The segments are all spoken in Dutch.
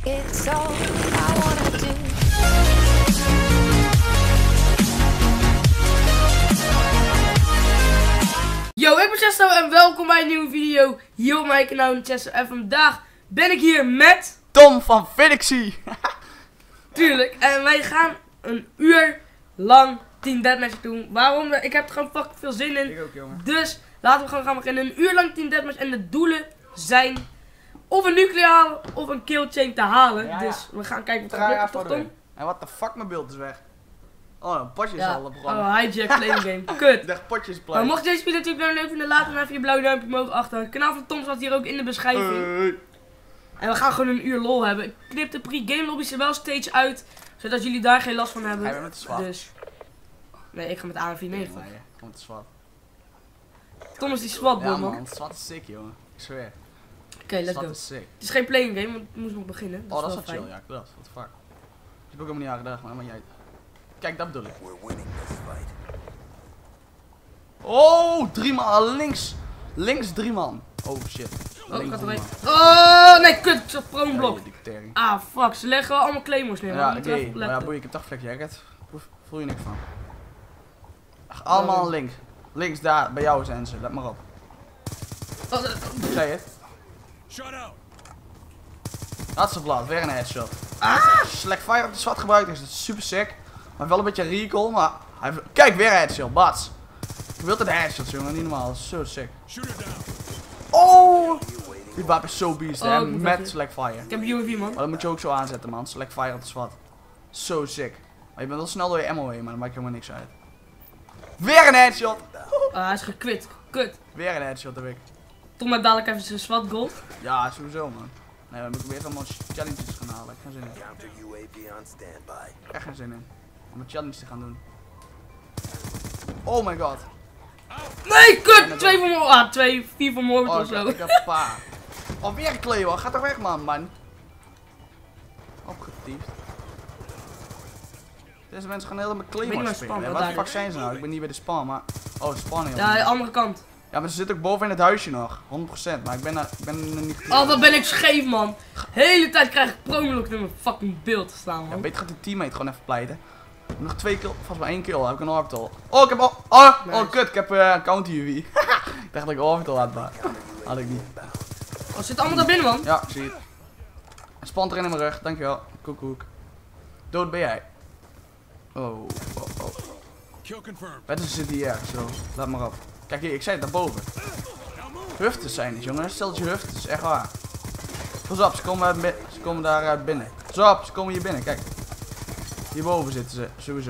It's all I wanna do. Yo, ik ben Chesto en welkom bij een nieuwe video hier op mijn kanaal Chesto. En vandaag ben ik hier met Tom van Felixie. tuurlijk. En wij gaan een uur lang Team Deathmatch doen. Waarom? Ik heb er gewoon fucking veel zin in. Ik ook, jongen. Dus laten we gewoon gaan beginnen. Een uur lang Team Deathmatch. En de doelen zijn of een nuclear halen of een kill chain te halen. Ja. Dus we gaan kijken wat er Draai gebeurt. even Toch, erin. Tom? En what the fuck, mijn beeld is weg. Oh, een potje is Ja. al begonnen. Oh, hijack playing game. Kut. Ik dacht potjes Maar play. mocht je deze video natuurlijk leuk vinden, laat dan even je blauwe duimpje omhoog achter. Het kanaal van Tom staat hier ook in de beschrijving. En we gaan gewoon een uur lol hebben. Ik knip de pre-game lobby's er wel steeds uit, zodat jullie daar geen last van Ga je hebben. weer met de zwart? Dus. Nee, ik ga met AMV 9. Nee, gewoon te zwart. Tom is die SWAT Ja man. man, zwart is sick, jongen. Ik zweer. Oké, let's Zwart go. is sick. Het is geen playing game, want het moest nog beginnen. Oh, dat is wel wel chill, fijn. ja, klopt. What the fuck. Ik heb ook helemaal niet aan gedacht, maar jij. Kijk, dat bedoel ik. Oh, 3 man, links. Links 3 man. Oh shit. Oh, ik Links had er 3 een. man. Oh, nee, kut. Ik zat prone blok. Ja, die tering. Ah, fuck. Ze leggen wel allemaal claymores neer. Ja, We moeten oké. even Maar ja, opletten. boeien, ik heb toch vlek jacket. Voel je niks van. Ach, allemaal links. Links daar, bij jou zijn ze. Let maar op. Oh, Ik zei het. Hartstikke weer een headshot. Slack fire op de zwart gebruikt is, dat is super sick. Maar wel een beetje recall, maar hij kijk, weer een headshot, bats. Ik wil het headshots, jongen, niet normaal, dat is zo sick. Oh! Die wapen is zo beast, Oh, hè, ik moet met weg. Slack fire. ik heb een UAV man. Maar dat moet je ook zo aanzetten, man. Slack fire op de zwart. Zo sick. Maar je bent wel snel door je ammo heen, maar dat maakt helemaal niks uit. Weer een headshot! Ah, hij is gekwit. Kut. Weer een headshot heb ik. Tom heeft dadelijk even zijn SWAT gold. Ja, sowieso, man. Nee, we moeten weer allemaal challenges gaan halen. Ik heb geen zin in. Echt geen zin in. Om een challenge te gaan doen. Oh my god. Nee, kut! 2 voor morgen. Ah, 4 voor morgen Oh, of zo. ik heb een paar. Oh, weer een Cleo. Ga toch weg, man. Opgetiefd. Deze mensen gaan helemaal Ik ben niet Claymore bij spelen. spawn, Hè? wat Waar de daar fuck is. zijn ze nou? Ik ben niet bij de spawn, maar... Oh, spawn heel. Ja, de andere kant. Ja, maar ze zitten ook boven in het huisje nog. 100%. Maar ik ben er niet... Oh, wat ben ik scheef, man. De hele tijd krijg ik promolok in mijn fucking beeld te staan, Ja, man. beter gaat die teammate gewoon even pleiten. Nog 2 kill, volgens mij 1 kill. Heb ik een orbital. Oh, ik heb Nice. kut. Ik heb counter UV. Ik dacht dat ik orbital had, maar had ik niet. Oh, ze zitten allemaal daar binnen, man. Ja, ik zie het. Een spant erin in mijn rug, dankjewel. Koekoek. Dood ben jij. Oh. Wat is zit hier, zo. Laat maar op. Kijk hier, ik zei het daarboven. Huftes zijn het, jongen. Steltje huftes, echt waar. Pas op, ze komen daar binnen. Pas op, ze komen hier binnen, kijk. Hierboven zitten ze, sowieso.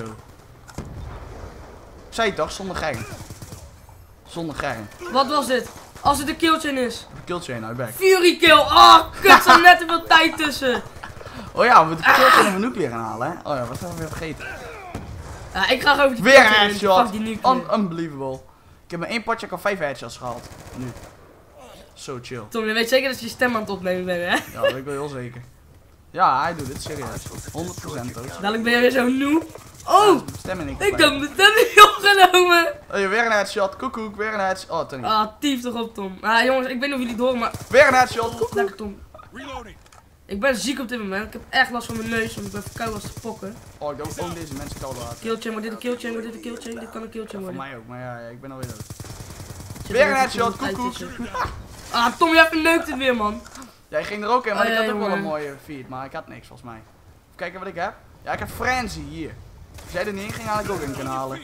Ik zei het toch, zonder gein. Zonder gein. Wat was dit? Als het een killchain is. Killchain uit back. Fury kill. Oh, kut. Er zat net te veel tijd tussen. Oh ja, we moeten killchain en nuclear gaan halen, hè. Oh ja, wat hebben we weer vergeten. Ja, ik ga gewoon die Weer een killchain in. headshot. Fuck die nuclear. Unbelievable. Ik heb in 1 potje al 5 headshots gehaald. Nu. Zo chill. Tom, je weet zeker dat je je stem aan het opnemen bent, hè? Ja, dat weet ik wel heel zeker. Ja, hij doet dit serieus. 100% ook. Dadelijk ben je weer zo'n noob. Oh, Stem en ik heb mijn stem niet opgenomen. Oh, weer een headshot. Koekoek, weer een headshot. Oh, Tony. Ah, tief toch op, Tom. Ah, jongens, ik weet niet of jullie het horen, maar... Weer een headshot. Koekoek. Lekker, Tom. Ik ben ziek op dit moment. Ik heb echt last van mijn neus, want ik ben verkouden als te pokken. Oh, ik doe ook deze mensen koud laten. Killchain, wordt dit een killchain, wordt dit een killchain? Dit kan een killchain Voor worden. mij ook, maar ja, ik ben alweer dood. Zit Weer er een even headshot. tijd Koekoek. tussen. Ah, Tom, jij verneukt het weer, man. Jij ging er ook in, maar Oh, ik ja, had ook wel een jongen. mooie feed, maar ik had niks volgens mij. Even kijken wat ik heb. Ja, ik heb Frenzy hier. Als jij er niet in ging, had ik ook in kunnen halen.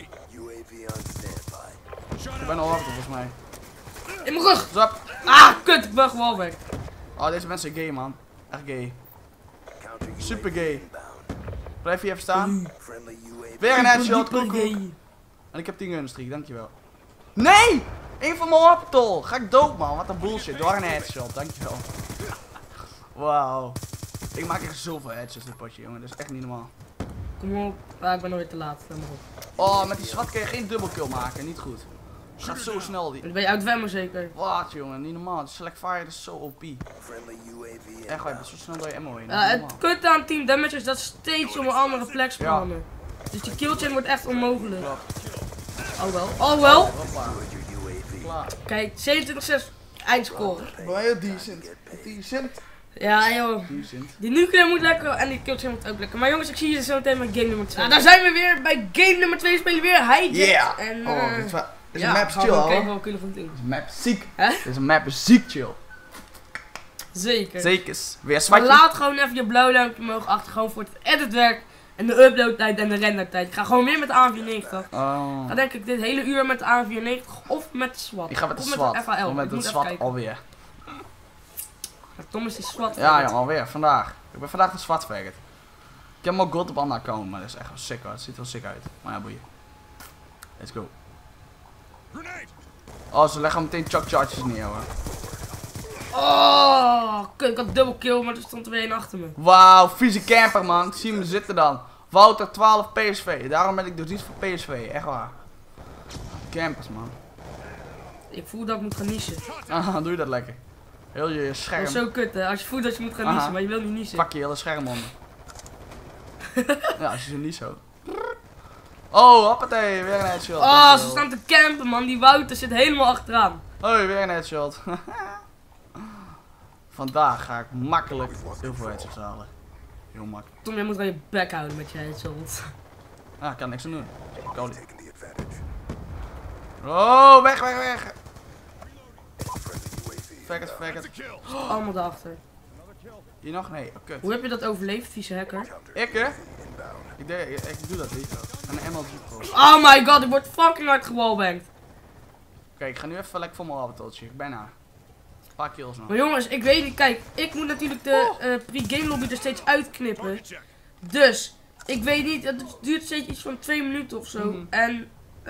Ik ben al achter volgens mij. In mijn rug. Zap. Ah, kut, ik ben gewoon weg. Oh, deze mensen zijn gay, man. Echt gay. Super gay. Blijf hier even staan. Weer een headshot, koekoek. En ik heb 10 gunstreak, dankjewel. Nee! Eén van mijn orbital! Ga ik dood, man. Wat een bullshit. Door een headshot, dankjewel. Wauw. Ik maak echt zoveel headshots dit potje, jongen. Dat is echt niet normaal. Kom op. Ah, ik ben alweer te laat. Let maar op. Oh, met die zwart kun je geen dubbelkill maken. Niet goed. Het gaat zo snel, die... Dan ben je uit Wemmer zeker. Wat, jongen. Niet normaal. De select fire is zo OP. Echt, je bent zo snel door je ammo heen. Niet Het normaal. kut aan Team Damage is dat ze steeds op een andere plek spawnen. Dus die killchain wordt echt onmogelijk. Klopt. Oh wel. Oh wel. Hoppa. Klaar. Kijk, 27-6 eindscore. Wel heel decent. Decent. Ja joh. Decent. Die nuclear moet lekker en die killchain moet ook lekker. Maar jongens, ik zie je zo meteen met game nummer 2. Nou, daar zijn we weer. Bij game nummer 2 spelen we weer Hijack. Yeah! En, Oh, dit is ja, een map gaan chill, we hoor. kijken wat we kunnen van doen. Deze map is ziek. Hè? Deze map is ziek chill. Zeker. Zekers. Weer Maar zwartje. laat gewoon even je blauwe duimpje omhoog achter. Gewoon voor het editwerk. En de uploadtijd en de rendertijd. Ik ga gewoon weer met de A94. Oh. Ik ga denk ik dit hele uur met de A94 of met de SWAT. Ik ga met de of SWAT. Met de FAL. Of met Ik de moet even SWAT kijken. alweer. Ja, Tom is die SWAT. Ja, ja, alweer. Vandaag. Ik ben vandaag de SWAT faggot. Ik heb hem ook god op andere account, maar dat is echt wel sick hoor. Het ziet er wel sick uit. Maar ja, boeien. Let's go. Oh, ze leggen meteen chuck charges neer hoor. Oh, kut, ik had double kill, maar er stond er weer één achter me. Wauw, vieze camper man. Ik zie hem zitten dan. Wouter 12 PSV. Daarom ben ik dus niet voor PSV. Echt waar. Campers man. Ik voel dat ik moet gaan niezen. Ah, doe je dat lekker. Heel je Dat scherm. is zo kut hè, als je voelt dat je moet gaan Aha. niezen, maar je wil niet niezen. Pak je hele scherm onder. Ja, als je ze niet zo. Oh, hoppatee, weer een headshot. Oh, ze staan te campen man, die Wouter zit helemaal achteraan. Hoi, weer een headshot. Vandaag ga ik makkelijk heel veel headshots halen. Heel makkelijk. Tom, jij moet wel je bek houden met je headshot. Ah, ik kan niks aan doen. Koning. Oh, weg, weg, weg. Faggot. Allemaal daarachter. Hier nog? Nee, oh, kut. Hoe heb je dat overleefd, vieze hacker? Ik hè? Ik doe dat niet. Een MLG Pro. Oh my god, ik word fucking hard gewallbanged. Oké, ik ga nu even lekker voor mijn avondje. Ik bijna. Een paar kills nog. Maar jongens, ik weet niet, kijk, ik moet natuurlijk de pre-game lobby er steeds uitknippen. Dus, ik weet niet, het duurt steeds iets van 2 minuten of zo. Mhm. En,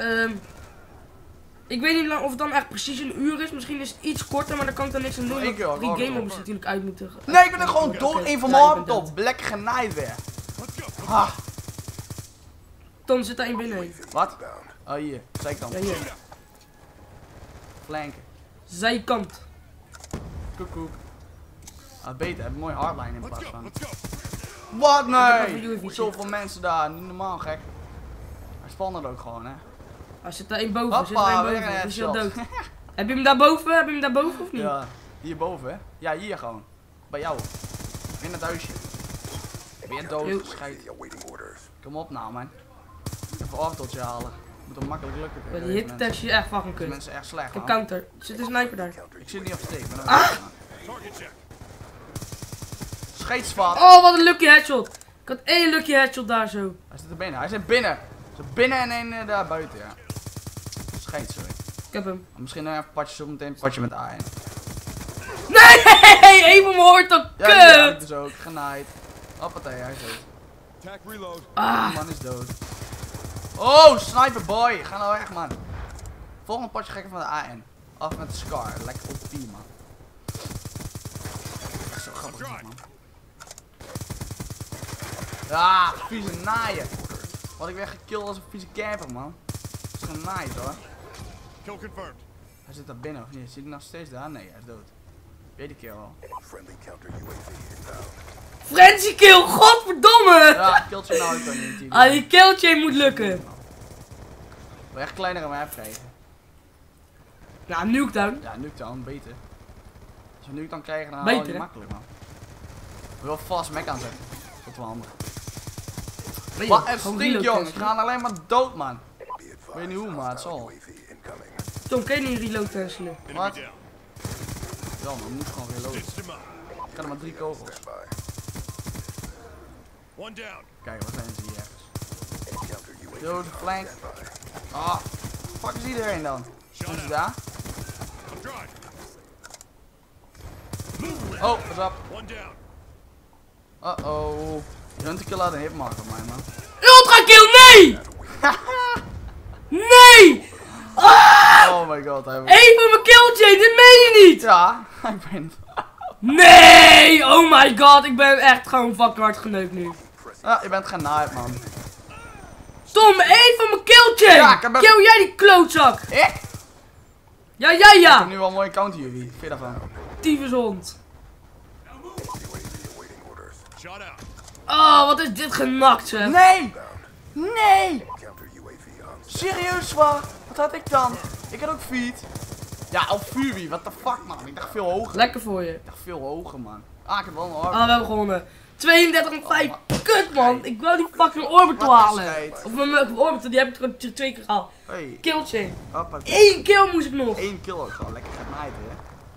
ik weet niet of het dan echt precies een uur is. Misschien is het iets korter, maar daar kan ik dan niks aan doen. Eén keer, Want gewoon pre-game door. lobby's natuurlijk uit moeten. Nee, ik ben er gewoon door Oké, een van ja, mijn ik ben laptop. Lekker genaaid weer. Ah, Tom, zit daar één binnen. wat? Oh, hier. Zijkant. Ja, hier. Flanken. Zijkant. Koekoek. Ah, beter. Heb een mooie hardline in plaats van. Wat? Ik heb nog Nee! een UAV. Zoveel mensen daar. Niet normaal, gek. Hij spannen er ook gewoon, hè. Hij zit daar één boven. Zit er Hoppa, één weer boven. een Die is al headshot. dood. Heb je hem daarboven? Heb je hem daarboven of niet? Ja, hierboven, hè? Ja, hier gewoon. Bij jou. In het huisje. Weer Yo. dood, scheid. Kom op nou, man. Even een afteltje halen. Moet hem makkelijk lukken. Maar tegen die deze hittest is echt fucking mensen. kut. Mensen echt slecht, Ik heb man. counter. Er zit een sniper daar. Ik zit niet op steek, maar Ah! Scheetsvat. Oh, wat een lucky headshot. Ik had één lucky headshot daar zo. Hij zit er binnen, hij zit binnen. Hij zit binnen en één daar buiten, ja. Scheet, sorry. Ik heb hem. Misschien even patje zo meteen, patje met A1. Nee, even mijn hoort toch Ja, die heb ik kut. dus ook, genaaid. Hoppatee, hij is dood. Ah, Die man is dood. Oh, sniper boy. Ga nou weg, man. Volgende potje gekken van de AN. Af met de Scar. Lekker OP, man. Zo grappig, is dit, man. Ja, vieze naaien. Wat ik weer gekilld als een vieze camper, man. Dat is genaaid, hoor. Kill confirmed. Hij zit daar binnen, of niet? Zit hij nog steeds daar? Nee, hij is dood. Weet ik keer al. frenzy kill, godverdomme. Ja, killt je nou ook dan niet. Ah, die killchain moet lukken. Wil je echt kleinere map krijgen? Nou, nukedown. Ja, Nuketown, beter. Als we Nuketown krijgen, dan Beter, halen we die hè? makkelijk, man. Ik wil vast mech aanzetten. Dat is wel handig. Nee, Wat joh, een gewoon stink, reload jongen. Ik testen. ga alleen maar dood, man. Weet niet hoe, maar het zal. Tom, kun je niet reload cancelen? Wat? Enemy down. Ja, man, we moeten gewoon weer lopen. Stitched him up. Ik ga er maar 3 kogels. One down. Kijk, wat zijn ze hier ergens? Dood, flank. Ah, fuck is iedereen dan? Zijn ze daar? I'm dry. Oh, wat up? One down. Uh-oh. Je kunt een kill laten hit maken op mij, man. Ultra kill, nee! Nee! Oh my god, hij Even mijn killchain, dit meen je niet! Ja, ik ben het. Nee! Oh my god, ik ben echt gewoon fucking hard geneukt nu. Ja, je bent genaaid, man. Tom, even mijn killchain! Ja, ik heb hem- Kill jij die klootzak! Ik? Ja, Ik heb ja! nu wel een mooie counter, jullie. Vind je daarvan? Tyfushond. Shot out. Oh, wat is dit genakt, zeg. Nee! Nee! Serieus, waar? Wat had ik dan? Ik had ook feed. Ja, op vuurwie, what the fuck, man. Ik dacht veel hoger. Lekker voor je. Ik dacht veel hoger, man. Ah, ik heb wel een oor. Ah, we hebben gewonnen. 32-5. Kut man. Ik wil die fucking orbital Wat een halen. scheid. Of mijn orbital, die heb ik gewoon 2 keer gehaald. Hey. Killchain. 1 1 kill moest ik nog. kill ook gewoon. Lekker gemaaid, hè.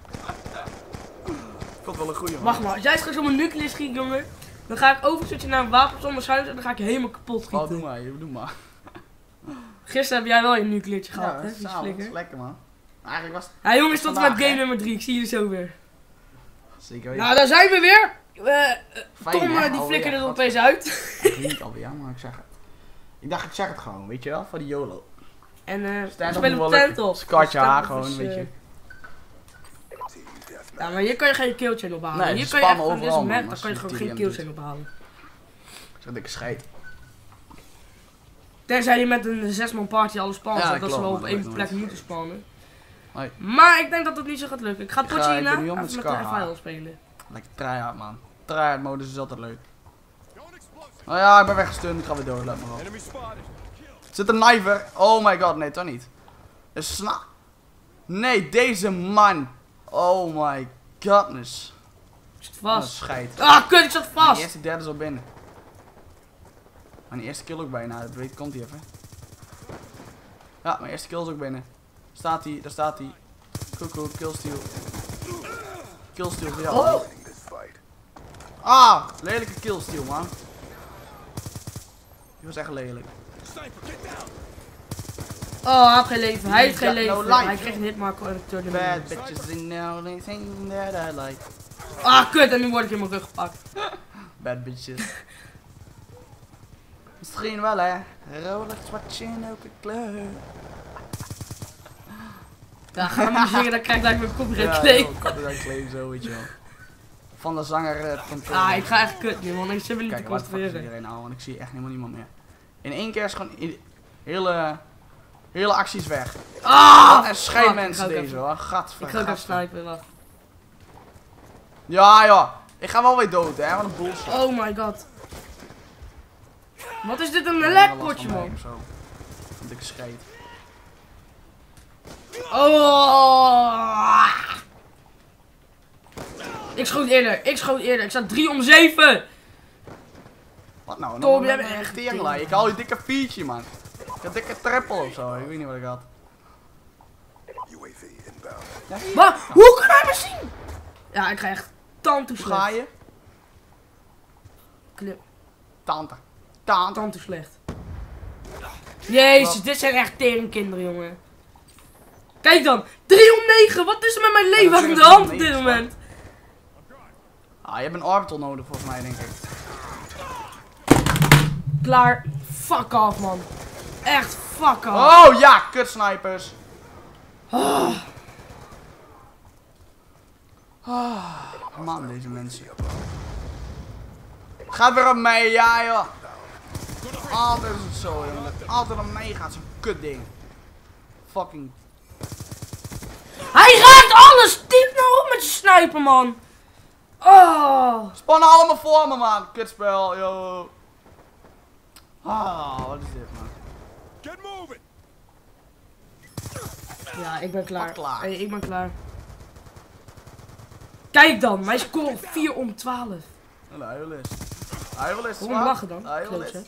Ik vond wel een goeie, man. Wacht maar, als jij straks op een nucleus schiet, jongen. Dan ga ik overswitchen naar een wapen zonder schuim en dan ga ik je helemaal kapot Oh, schieten. doe maar. Gisteren heb jij wel je nucleertje gehad, hè? Die s'avonds. flikker. Lekker, man. Eigenlijk was het Ja jongens, tot en met vandaag, game hè? nummer 3. Ik zie jullie zo weer. zeker weten. Nou, daar zijn we weer. Fijn, Tom hè? die Alweer. flikkerde er Wat- opeens uit. Ik weet niet alweer, maar ik zeg het. Ik dacht, ik zeg het gewoon, weet je wel, voor die YOLO. En we Stand-up spelen moet op wel tent lukken. op. Skatje haar Tent-op gewoon, is, weet je. Ja, maar hier kan je geen killchain ophalen. Nee, hier ze kan je echt spammen gewoon, dit is overal, een man, map, als dan kan je je gewoon die geen TDM killchain ophalen. Zo'n dikke scheid. Tenzij je met een 6-man party alles spant, Ja, dat dat ze wel klopt, op man, één dat plek nooit. moeten spannen. Nee. Maar ik denk dat het niet zo gaat lukken. Ik ga Ik potje ben hierna nu even al met met de Scar. final spelen. Lekker tryhard, man. Tryhard modus is altijd leuk. Going explosive. Nou ja, ik ben weggestund, ik ga weer door, let maar op. Enemy spotted. Zit een knifer? Oh my god, nee, toch niet. Een Nee, deze man. Oh my godness. Ik zit Wat een vast. scheid. Ah, kut, ik zat Mijn vast. eerste derde is al binnen. Mijn eerste kill ook bijna, dat weet komt hij even. Ja, mijn eerste kill is ook binnen. Staat hij, daar staat hij. Koekoek, killsteal. Killsteal voor jou. Oh. Ah, lelijke killsteal, man. Die was echt lelijk. Sniper, get down. Oh, hij heeft geen leven. Hij heeft geen got no leven. life. Hij kreeg een hitmarker in het Bad tournament. bitches in the only thing that I like. Ah, kut, en nu word ik in mijn rug gepakt. Bad bitches. Misschien wel, hè. Rolex watch in elke kleur. Ja, ga maar zingen, dan krijg ik gelijk mijn copyright Ja, claim. joh, copyright claim zo, weet je wel. Van de zanger van Tom. Ah, ik ga echt kut nu, want ik zit me niet te Kijk, wat de fuck is concentreren. iedereen nou? Want ik zie echt helemaal niemand meer. In één keer is gewoon hele acties weg. Ah! Wat een schijn Fuck, mensen ik ga ook deze even- hoor. Gadver. Ik ga ook even snipen, wacht. Ja, ja. Ik ga wel weer dood, hè. Wat een bullshit. Oh my god. Wat is dit een Ja, lekpotje, last van mij man? of zo. Want ik scheet. Oh! Ik schoot eerder, ik sta 3 om 7! Wat nou? Tom, jij jij bent bent echt echt tering. Ik haal je dikke feature, man. Ik heb dikke triple of zo. Ik weet niet wat ik had. Maar, hoe kan hij me zien? Ja, ik ga echt tante Hoe ga slecht. je? Tante. Tante. Tante slecht. Jezus, dit zijn echt teringkinderen, jongen. Kijk dan, 3 om 9, wat is er met mijn leven dat aan is de een hand op 3 om dit 9 moment? Ah, je hebt een orbital nodig volgens mij, denk ik. Klaar, fuck off, man. Echt, fuck off. Oh ja, kut snipers. Man, deze mensen. Gaat weer op mij, ja joh. Altijd is het zo, jongen. Dat altijd op mij gaat zo'n kut ding. Fucking. Hij raakt alles! Diep nou op met je sniper, man. Oh. Spannen allemaal voor me, man. Kutspel, yo. Ah, wat is dit, man? Get moving. Ja, ik ben klaar. Wat klaar? Hey, ik ben klaar. Kijk dan, mijn score 4 om 12. Hij wil eens. Hij wil eens. Waarom lachen dan? Hij wil Klootje. eens.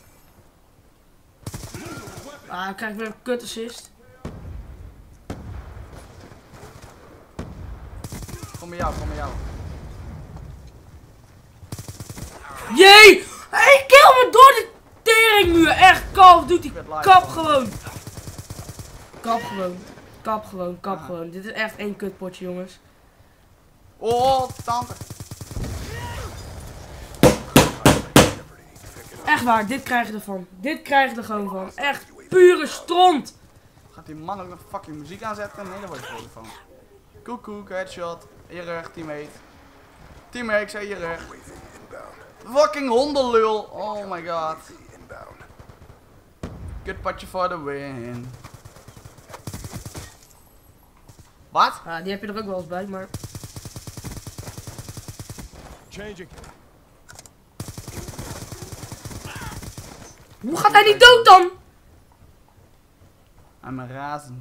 Ah, dan krijg ik weer een kut assist. Kom bij jou, kom bij jou. Jee! Hij kill me door de teringmuur. Echt, Call of Duty. werd live, Kap man. gewoon. Kap gewoon. Kap gewoon, kap Ah. gewoon. Dit is echt één kutpotje, jongens. Oh, tante. Echt waar, dit krijg je ervan. Dit krijg je er gewoon van. Echt pure stront. Gaat die man ook nog fucking muziek aanzetten? Nee, daar word ik vrolijk van. Koekoek, headshot. Je rug, teammate. Teammate, ik zei je rug. Fucking hondenlul. Oh my god. Kutpatje voor de win. Wat? Ja, die heb je er ook wel eens bij, maar... Changing. Hoe gaat hij niet dood dan? Aan mijn razen.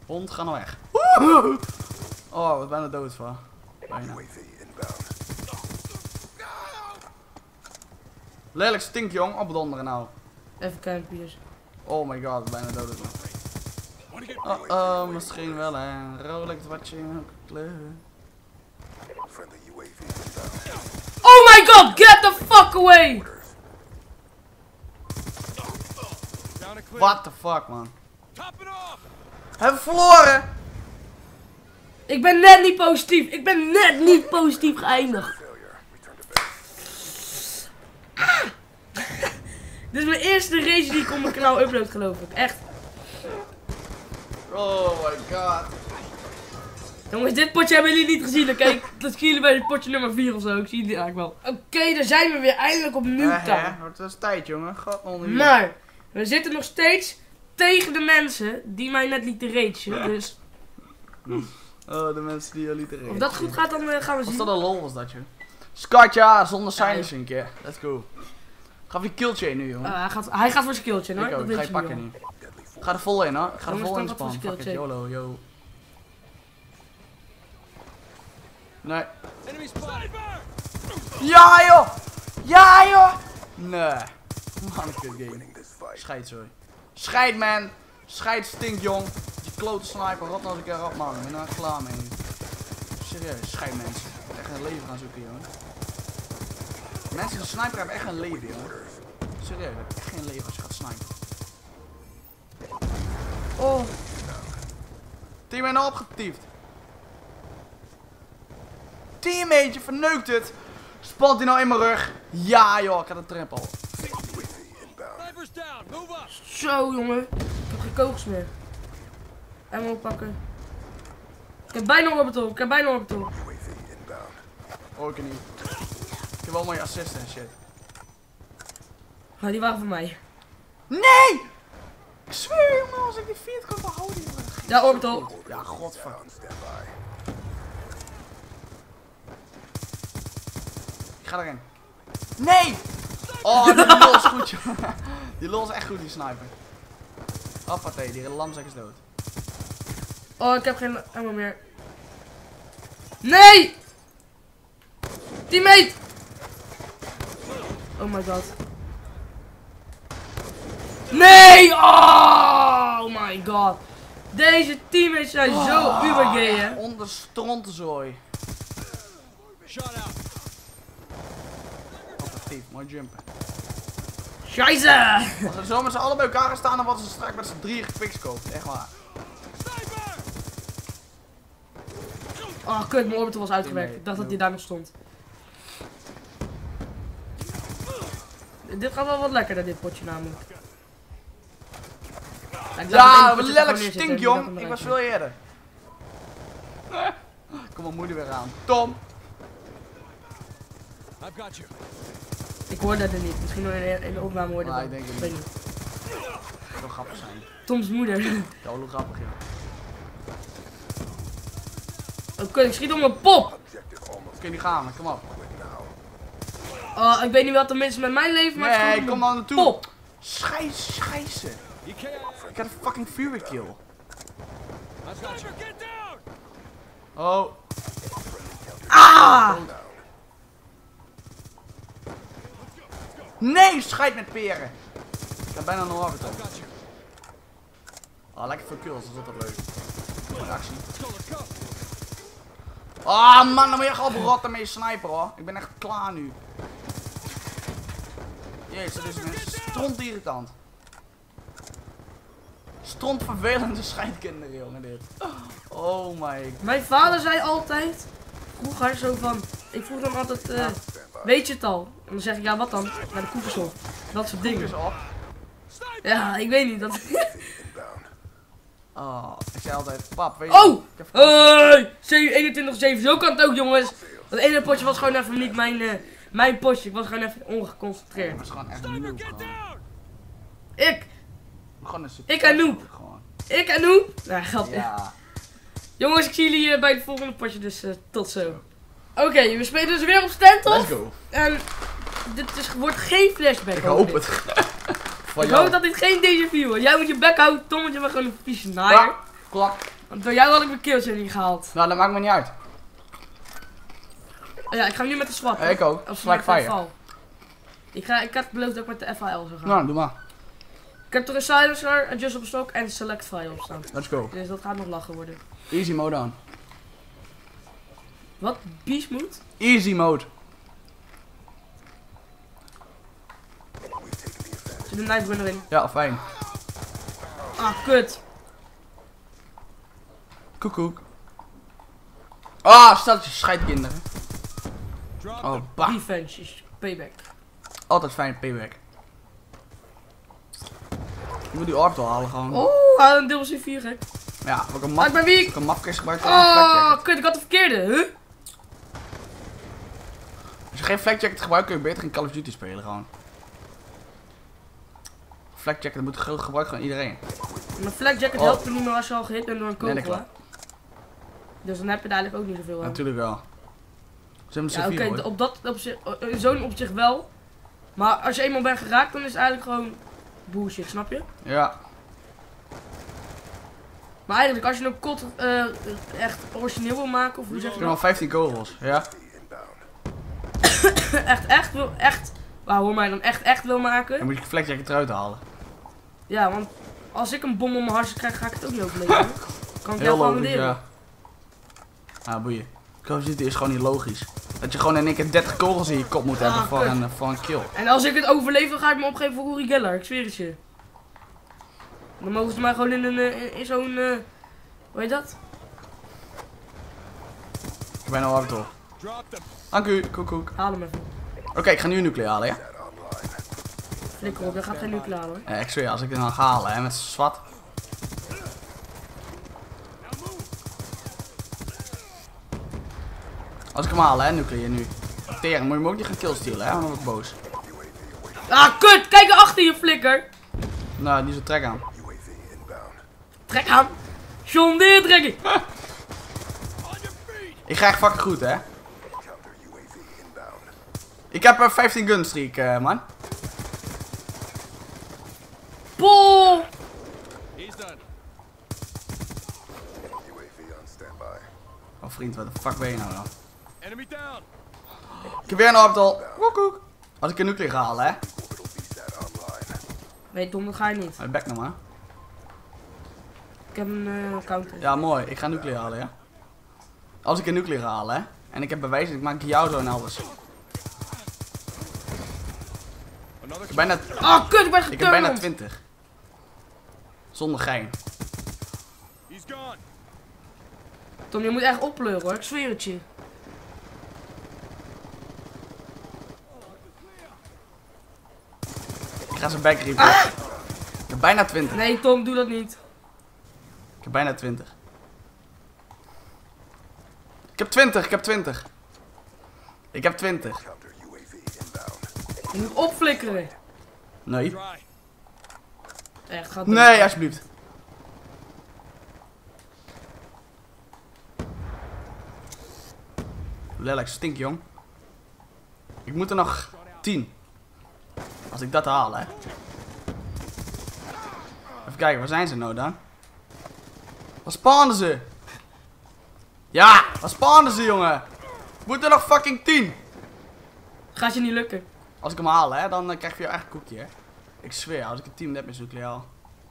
Hond, ga nou weg. Oh, wat bijna dood van. Bijna. Lelijk stink jong, opdonderen nou. Even kijken, Piers. Oh my god, bijna dood. Misschien wel een Rolex watje kleur. Oh my god, get the fuck away! Down and clear. What the fuck, man. Top it off. Hebben we verloren? Ik ben net niet positief. Ik ben net niet positief geëindigd. Ah. Dit is mijn eerste race die ik op mijn kanaal upload, geloof ik. Echt. Oh my god. Jongens, dit potje hebben jullie niet gezien. Oké, dat zien jullie bij het potje nummer 4 of zo. Ik zie jullie eigenlijk wel. Oké, daar zijn we weer eindelijk op Newtown. Het is tijd, jongen. God onder hier. Maar, we zitten nog steeds tegen de mensen die mij net lieten ragen. Dus, Oh, de mensen die jullie te of dat goed gaat, dan gaan we Was zien. dat een lol, was dat, joh? Skatja, zonder signage een keer. Let's go. Ga voor die killchain nu, jongen. Hij gaat voor zijn killtje, hoor. Ik ook, Dat ik ga weet je je pakken nu. nu. Ik ga er vol in, hoor. Ik ga er Jongens, vol in dan wat voor spannen. Fuck it, skillchain. YOLO, yo. Nee. Enemy spotted. Ja, joh! Ja, joh! Nee. Man, kut game. Scheid, sorry. Scheid, man! Scheid stinkt, jong. Die klote sniper, rot als ik erop, man. Ik ben er echt klaar mee. Serieus, scheid, mensen. Echt een leven gaan zoeken, jongen. Mensen, de sniper hebben echt een leven, jongen. Serieus, je hebt echt geen leven als je gaat snipen. Oh, Teammate nou opgetiefd. Teammateje verneukt het. Spot hij nou in mijn rug? Ja, joh, ik had een triple. Sniper's down. Move up. zo, jongen. Ik heb geen kogels meer. Ammo pakken. Ik heb bijna orbital. Ik heb bijna orbital. Oh, ik niet. Ik heb wel mooie assist en shit. Maar die waren voor mij. Nee! Ik zweer, jongen, als ik die 4 kan behouden, jongen. Ja, orbital. Ja, godfuck. Ik ga erin. Nee! Oh, die lol is goed, joh. Die lol is echt goed, die sniper. Hoppatee, die lamzak is dood. Oh, ik heb geen ammo meer. Nee! Teammate! Oh my god. Nee! Oh my god. Deze teammates zijn zo ubergay, hè. Onder strontenzooi. Shot out. Hoppatee, mooi jumpen. Scheisse! Als we zo met z'n allen bij elkaar gaan staan, dan worden ze straks met z'n 3 gequickscoped. Echt waar. Sniper. Oh, kut, mijn orbital was uitgewerkt. Ik dacht dat hij daar nog stond. Dit gaat wel wat lekkerder, dit potje namelijk. Ja, lelijk stink, jong. Ik was veel eerder. Kom mijn moeder weer aan. Tom. I've got you. Ik hoorde het er niet. Misschien nog in de opname hoorde Nee, het ik denk het Weet niet. niet. Dat zou grappig zijn. Toms moeder. Ja, hoe grappig, joh. Oh, kut, ik schiet om mijn pop! Oké, die gaan we. Kom op. Oh, ik weet niet wat er mis is met mijn leven, maar ik Nee, schiet om kom mijn dan naartoe. pop! Scheisse. You can't. Ik had een fucking fury kill. I've got you. Get down. Oh. Ah! Nee, scheid met peren. Ik heb bijna een orbital. Got you. Oh, lekker veel kills, dat is altijd leuk. Mooie actie. Let's go. Let's go. Ah man, dan moet je echt oprotten met je sniper, hoor. Ik ben echt klaar nu. Jezus, dit is een stront irritant. Stront vervelende scheidkinderen, jongen, dit. Oh my god. Mijn vader zei altijd, vroeger zo van, ik vroeg dan altijd, weet je het al? En dan zeg ik, ja wat dan? Naar de koekjes op. Dat soort dingen. Is op. Ja, ik weet niet. Dat... Oh, ik zei altijd, pap, weet je. Oh! Ik heb Hey! 21-7, zo kan het ook, jongens. Dat ene potje was gewoon even niet mijn potje. Ik was gewoon even ongeconcentreerd. Het was gewoon echt een Sniper, noob, get gewoon. down. Gewoon een Ik en noob. Gewoon. Ik en hoe? Nou, grapje. Ja. Jongens, ik zie jullie bij het volgende potje, dus tot zo. Oké, we spelen dus weer op Stentoff. Let's go. En dit wordt geen flashback. Ik hoop het. Van Ik jou. hoop dat dit geen déjà vu wordt. Jij moet je bek houden, Tom moet je maar gewoon een vieze naaier. Klak, Want door jou had ik mijn kills niet gehaald. Nou, dat maakt me niet uit. Ja, ik ga nu met de SWAT. Ik ook. Of Strike met de fire. FAL. Ik had beloofd dat ik met de FAL zou gaan. Nou, doe maar. Ik heb er een silencer, adjustable stock en select file op staan. Let's go. Dus dat gaat nog lachen worden. Easy mode aan. Wat? Beast mode? Easy mode. Zit een knife runner in. Ja, fijn. Ah, kut. Koekoek. Ah, steltje scheidkinderen. Drop Oh, them. bah. Revenge is payback. Altijd fijn, payback. Ik moet die orbital halen gewoon. Oh, haal een deel C4 gek. Ja, ook een Maar ik ben weak. Ik een mapkist gebruiken. Oh, kut, ik had de verkeerde. Huh? Als je geen flak jacket gebruikt, kun je beter in Call of Duty spelen gewoon. Flak jacket moet gebruiken gewoon iedereen. Mijn flak jacket helpt me niet meer als je al gehit bent door een Nee, dat kogel. klopt. Dus dan heb je daar eigenlijk ook niet zoveel aan. Natuurlijk wel. Ze hebben Ja, C4 oké, hoor. op dat opzicht, in zo'n opzicht wel. Maar als je eenmaal bent geraakt, dan is het eigenlijk gewoon bullshit, snap je? Ja. Maar eigenlijk, als je een kot echt origineel wil maken, of hoe zeg Ik je heb al dat? 15 kogels. Ja. echt, wauw, hoor mij dan echt wil maken. Dan moet je flak jacket eruit halen. Ja, want als ik een bom op mijn hartje krijg, ga ik het ook niet overleven. Kan ik Heel jou logisch, garanderen. ja. Ah, boeien. Call of Duty is gewoon niet logisch. Dat je gewoon in één keer 30 kogels in je kop moet hebben voor een kill. En als ik het overleef, dan ga ik me opgeven voor Uri Geller, ik zweer het je. Dan mogen ze mij gewoon in zo'n, hoe heet dat? Ik ben al hard door. Drop them. Dank u, koekoek. Haal hem even. Oké, ik ga nu een nuclear halen, ja? Flikker op, dat gaat geen nucleair hoor. Ja, ik zweer, als ik het dan ga halen, hè, met zwart. Als ik hem haal, hè, nuclear nu. Tering, moet je me ook niet gaan killstealen, hè, dan word ik boos. Ah, kut! Kijk achter je, flikker! Nou, niet zo trek aan. Trek aan! John Deere trekken! On your feet. Ik ga echt fucking goed, hè. Ik heb 15 gunstreak, man. Pol! He's done. Oh vriend, wat de fuck ben je nou dan? Enemy down. Ik heb weer een orbital. Woekoek. Als ik een nuclear ga halen, hè. Nee, Tom, dat ga je niet. Mijn bek nog maar. Ik heb een counter. Ja, mooi. Ik ga nuclear halen, ja. Als ik een nuclear ga halen, hè. En ik heb bewijs, ik maak jou zo en alles. Another. Ik ben bijna, Ah, kut, ik ben ik heb bijna geturnd! 20. Zonder gein. He's gone. Tom, je moet echt oppleuren hoor, ik zweer het je. Ik ga zijn back reapen. Ik heb bijna 20. Nee, Tom, doe dat niet. Ik heb bijna 20. Ik heb 20, ik heb 20. Ik heb 20. Je moet opflikkeren. Nee. Dry. Echt, gaat Nee, alsjeblieft. Lelijk stink, jong. Ik moet er nog 10. Als ik dat haal, hè. Even kijken, waar zijn ze nou dan? Waar spawnen ze? Ja, waar spawnen ze, jongen? Ik moet er nog fucking 10. Gaat je niet lukken. Als ik hem haal, hè, dan krijg je je eigen koekje, hè. Ik zweer, als ik een team heb met nucleaal.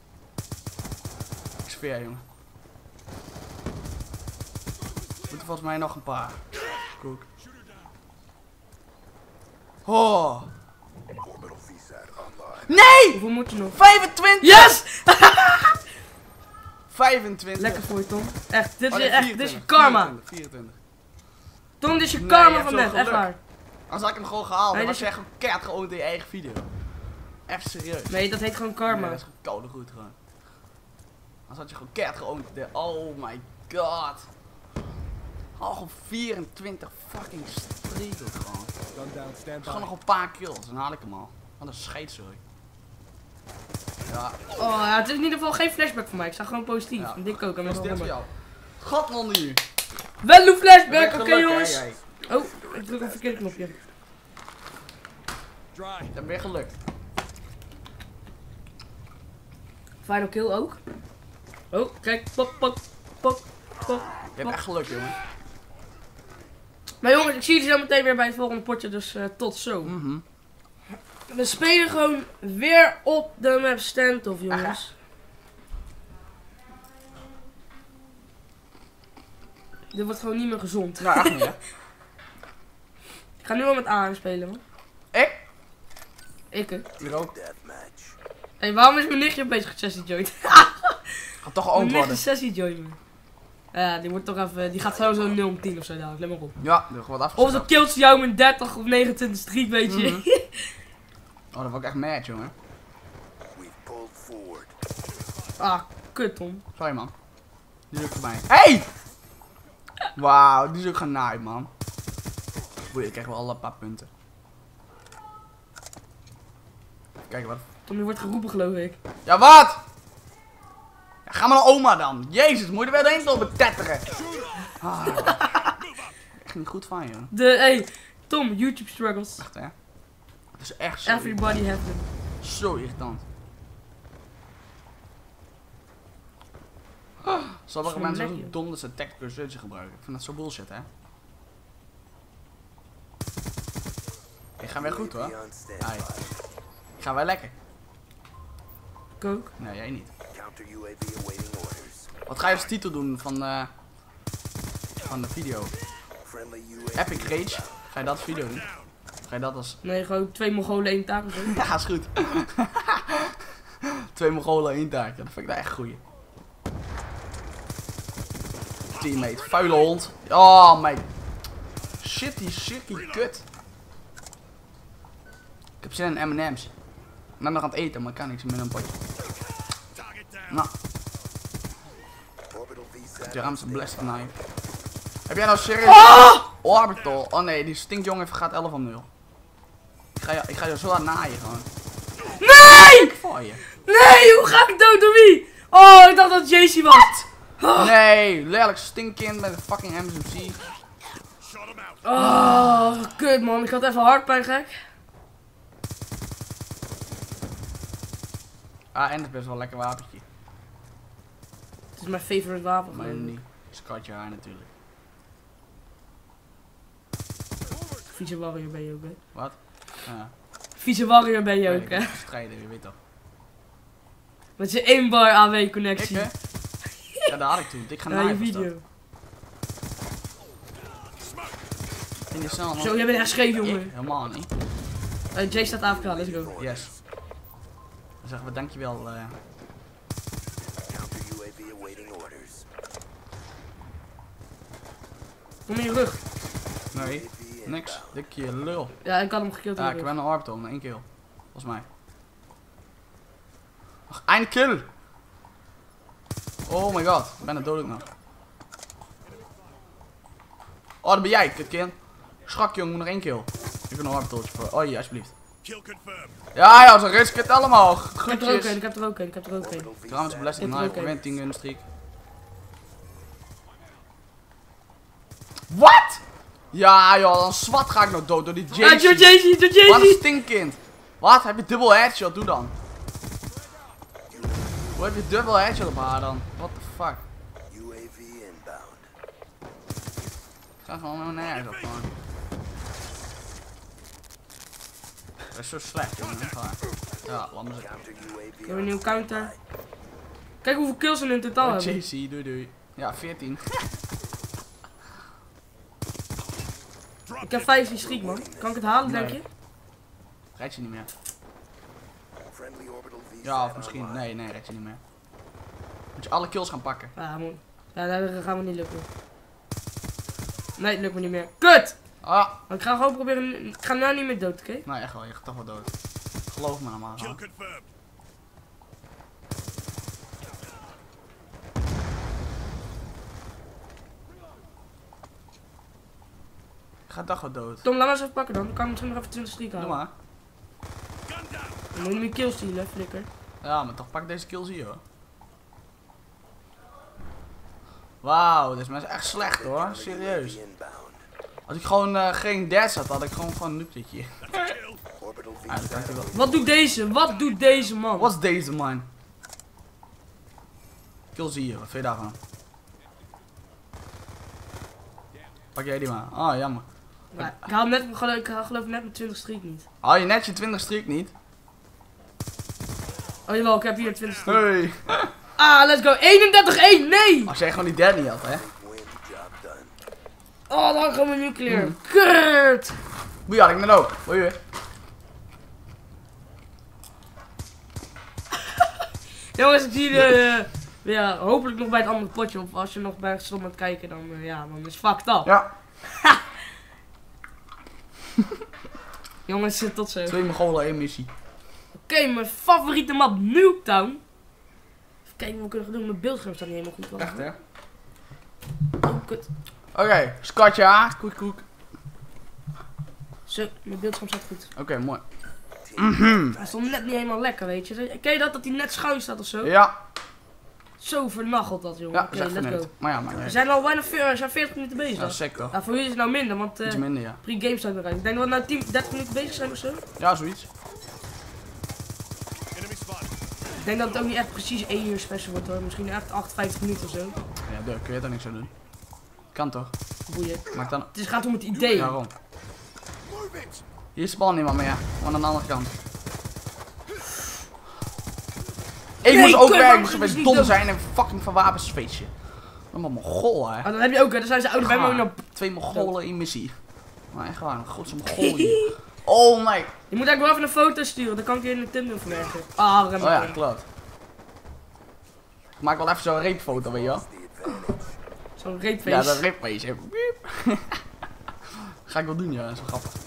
Ik zweer, jongen. Er moeten volgens mij nog een paar. Koek. Oh. Nee! Hoeveel moet je nog? 25! Yes! 25. Lekker voor je, Tom. Echt, dit Oh, is, nee, echt, dit is je karma. 24. Tom, dit is je Nee, karma je hebt van zo'n net, echt geluk. waar. Als had ik hem gewoon gehaald, Nee, dan dit was is- je echt een keihard geoond in je eigen video. Even serieus. Nee, dat heet gewoon Nee, karma. dat is gewoon koude goed gewoon. Als had je gewoon keihard geoond. Oh my god. Al gewoon 24 fucking streakers gewoon. Gun down. Stand by. Gewoon nog een paar kills, dan haal ik hem al. Wat een scheidzooi. Ja, Oh ja, het is in ieder geval geen flashback voor mij. Ik sta gewoon positief. Ja. En dik ook. En dat is dit voor jou. God onder nu. Wel een flashback, Heb oké je geluk, hè, jongens. jij? Oh, ik druk op het verkeerde knopje. Dry. Dat heb weer gelukt. Final kill ook. Oh, kijk, pop, pop. pok, pok. Je hebt echt geluk, jongen. Maar jongens, ik zie jullie zo meteen weer bij het volgende potje, dus tot zo. Mhm. We spelen gewoon weer op de map Standoff, jongens. Dit wordt gewoon niet meer gezond. Nou, echt niet, hè? Ik ga nu wel met A spelen, man. Ik? Ik, hè. Ik ook. Hé, waarom is mijn nichtje bezig met Sessie Joint? Gaat toch Mijn geoond nichtje worden. Sessie Joint, man. Ja, die wordt toch even, die gaat sowieso 0 om 10 of zo dadelijk, let maar op. Ja, er wordt Of afgezet. dan killt ze jou met 30 of 29 streak, weet je. Mhm. Oh, dat word ik echt mad, jongen. Ah, kut, Tom. Sorry, man. Die is ook voor mij. Hey! Wauw, die is ook genaaid, man. Boeien, ik krijg wel alle paar punten. Even kijken wat. Tom, je wordt geroepen, geloof ik. Ja, wat? Ja, ga maar naar oma dan. Jezus, moet je er wel eens lopen tetteren. Ah. Echt niet goed van je. Hey, Tom, YouTube struggles. Echt, hè? Het is echt zo. Everybody have them. Zo irritant. Sommige Zo mensen lekker. zo dom dat ze tactical search gebruiken. Ik vind dat zo bullshit, hè? Ik ga weer goed, hoor. Ai. Ik ga wel lekker. Ik ook. Nee, jij niet. Wat ga je als titel doen van de video? Epic Rage? Ga je dat als video doen? Ga je dat als... Nee, gewoon 2 Mongolen, 1 taak of zo. Ja, is goed. 2 Mongolen, 1 taak. Ja, dat vind ik daar echt goeie. Teammate, vuile hond. Oh, mate. Shitty kut. Ik heb zin in M&M's. Ik ben nog aan het eten, maar ik kan niks met een potje. Nou. De Ramse Blast Knife. Heb jij nou serieus... Orbital. Oh nee, die stinkjongen gaat 11 om 0. Ik ga je zo aan naaien gewoon. Nee! Voor je. Nee, hoe ga ik dood door wie? Oh, ik dacht dat het JC was. Nee, lelijk stinkkind met een fucking MSMC. Oh, kut man. Ik had even hartpijn, gek. Ah, en het is best wel een lekker wapentje. Het is mijn favorite wapen. Maar geloof ik. niet. Skatje haar natuurlijk. Vieze warrior ben je ook, hè? Wat? Ja. Vieze warrior ben je ook, hè? Strijden, je weet toch. Met je 1 bar AW Ik, connectie. hè? Ja, dat had ik toen. Ik ga Ja, je naaien. video. In je cel, man. Zo, jij bent echt scheef, jongen. Ik? Helemaal niet. Jay staat AFK, let's go. Yes. Dan zeggen we dankjewel. Kom in je rug. Nee, niks. Dikje lul. Ja, ik had hem gekilld in Ja, de ik rug. ben een orbital, maar 1 kill. Volgens mij. Nog 1 kill! Oh my god, ik ben er dood ook nog. Oh, dat ben jij, kutkind. Schrak jong, moet nog 1 kill. Ik ben een orbitaltje voor. Oh ja, alsjeblieft. Ja, ja, zo risk het allemaal. Ik heb er ook Groetjes. een, ik heb er ook een, ik heb er ook een. Trouwens, blasting Ik heb er knife, ook prevent 10 gun streak. Wat? Ja joh, dan zwart ga ik nog dood door die Ah, JC. door JC, door Wat een JC! stinkkind. Wat? Heb je dubbel headshot? Doe dan. Hoe heb je dubbel headshot op haar dan? What the fuck? Ik ga gewoon helemaal nergens op gewoon. Dat is zo slecht jongen, echt waar. Ja, laat me zitten. Ik heb een nieuwe counter. Kijk hoeveel kills we in totaal hebben. JC, doei doei. Ja, 14. Ik heb 15 streak, man. Kan ik het halen, denk Nee. je? Red je niet meer. Ja, of misschien. Nee, red je niet meer. Moet je alle kills gaan pakken. Ja, man. Ja, dat gaat me niet lukken. Nee, het lukt me niet meer. Kut! Ah, Maar ik ga gewoon proberen. Ik ga nou niet meer dood, oké? nou echt wel, je gaat toch wel dood. Geloof me nou maar. Gewoon. Ik ga toch wel dood. Tom, laat maar eens even pakken dan. Dan kan ik misschien nog even 20 streak Doe halen. maar. Dan moet je niet meer kills stealen, flikker. Ja, maar toch pak deze kills hier hoor. Wauw, dit is mensen echt slecht hoor. Serieus. Als ik gewoon geen dash had, had ik gewoon een nuketje. Ah, dat kan ik wel. Wat doet deze? Wat doet deze man? Wat is deze man? Kills hier, wat vind je daarvan? Pak jij die maar. Oh, jammer. Ja, ik haal net, ik haal geloof ik net mijn 20 streak niet. Haal je net je 20 streak niet? Oh jawel, ik heb hier een 20 streak. Hey. Ah, let's go. 31-1, nee! Als jij gewoon die derde niet had, hè? Oh, dan gaan we nuclear. Kut! Die had ik net ook. Hoor je? Jongens, ik zie jullie ja, hopelijk nog bij het andere potje. Of als je nog bij stond aan het kijken, dan, ja, dan is het fucked up. Ja. Jongens, tot zo. 2 Mongolen, 1 missie. Oké, mijn favoriete map, Nuketown. Even kijken wat we kunnen gaan doen. Mijn beeldscherm staat niet helemaal goed. Echt, hè? Oh, kut. Oké, skatje A. Koek, koek. Zo, mijn beeldscherm staat goed. Oké, mooi. Hij stond net niet helemaal lekker, weet je. Ken je dat hij net schuin staat of zo? Ja. Zo vernacheld dat, jongen. Ja, Oké, zeg let's net. go. Maar ja, maar We zijn al bijna 40 minuten bezig. dat is sick toch? Ja, voor jullie is het nou minder, want Iets minder, ja. pre-game staat eruit. Ik denk dat we nou 30 minuten bezig zijn of zo. Ja, zoiets. Enemy spotted. Ik denk dat het ook niet echt precies 1 uur special wordt hoor. Misschien echt 58 minuten of zo. Ja, kun je er niks aan doen. Kan toch? Boeien. Maak dan. Het gaat om het idee. Daarom. Move it. Hier spawn niemand meer. Gewoon aan de andere kant. Ik Nee, moest ook kut, werken, waarom moest is bij het niet dom dom? zijn en fucking verwapensfeestje. Allemaal Mongool, hè. Ah, dat heb je ook hè. Dan zijn ze ouder bij me ook nog. 2 Mongolen in missie. Maar echt waar, een grootste Mongool hier. Oh my. Je moet eigenlijk wel even een foto sturen. Dan kan ik je in de thumbnail verwerken. Ah, rem. Oh ja, klopt. Ik maak wel even zo'n reepfoto, weet je wel. Zo'n rapeface. Ja, dat reepface. Ga ik wel doen, ja. Dat is wel grappig.